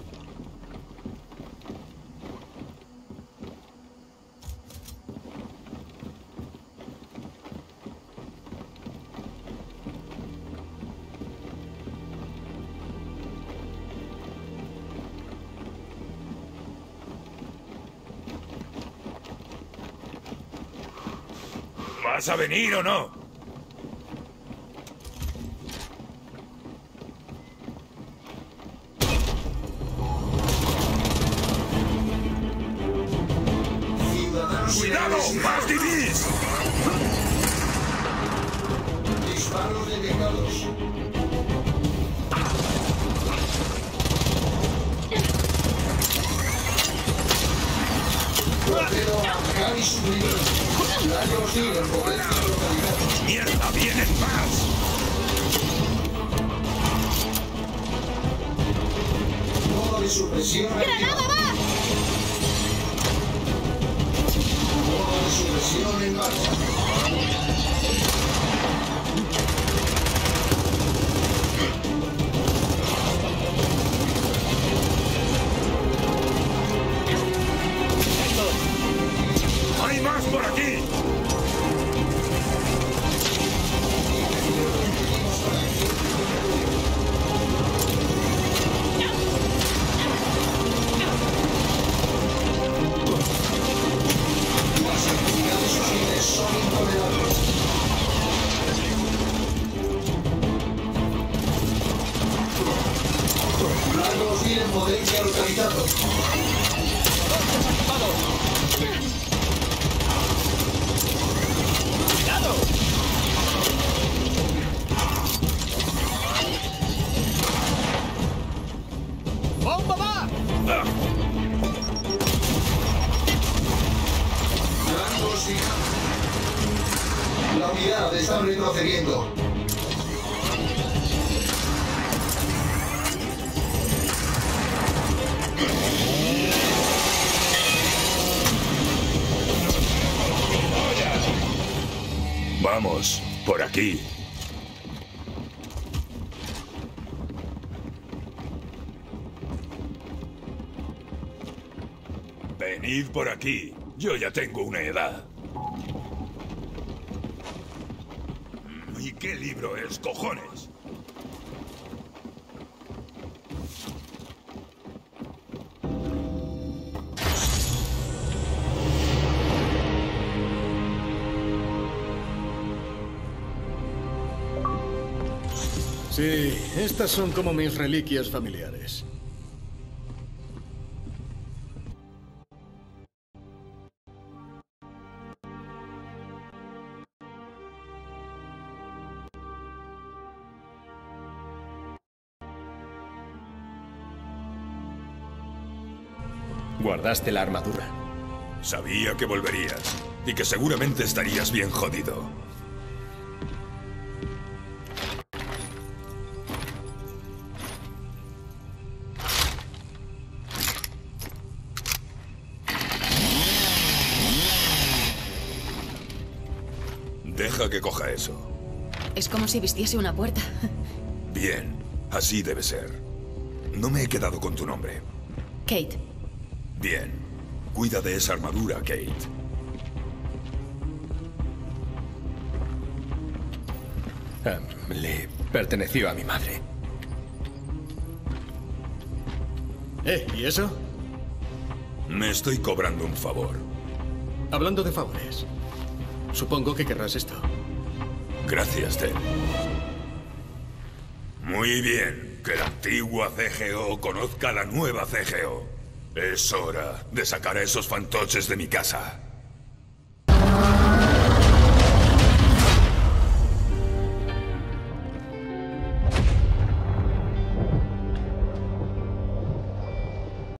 ¿Vas a venir o no? ¡Cuidado! ¡Más divis! Disparos detectados. Torpedo a y suprimido. Daño hostil en potencia localizada. ¡Mierda! ¡Vienen más! Modo de supresión. ¡Granada va! Modo de Supresión en marcha. ¡Hay más por aquí! Rangos tienen potencia localizado. ¡Cuidado! ¡Bomba va! Rangos fijados. La unidad está retrocediendo. Vamos, por aquí. Venid por aquí. Yo ya tengo una edad. ¿Y qué libro es, cojones? Sí, estas son como mis reliquias familiares. Guardaste la armadura. Sabía que volverías y que seguramente estarías bien jodido. Deja que coja eso. Es como si vistiese una puerta. Bien, así debe ser. No me he quedado con tu nombre. Kate. Bien. Cuida de esa armadura, Kate. Le perteneció a mi madre. ¿Y eso? Me estoy cobrando un favor. Hablando de favores, supongo que querrás esto. Gracias, Ted. Muy bien. Que la antigua CGO conozca a la nueva CGO. Es hora de sacar a esos fantoches de mi casa.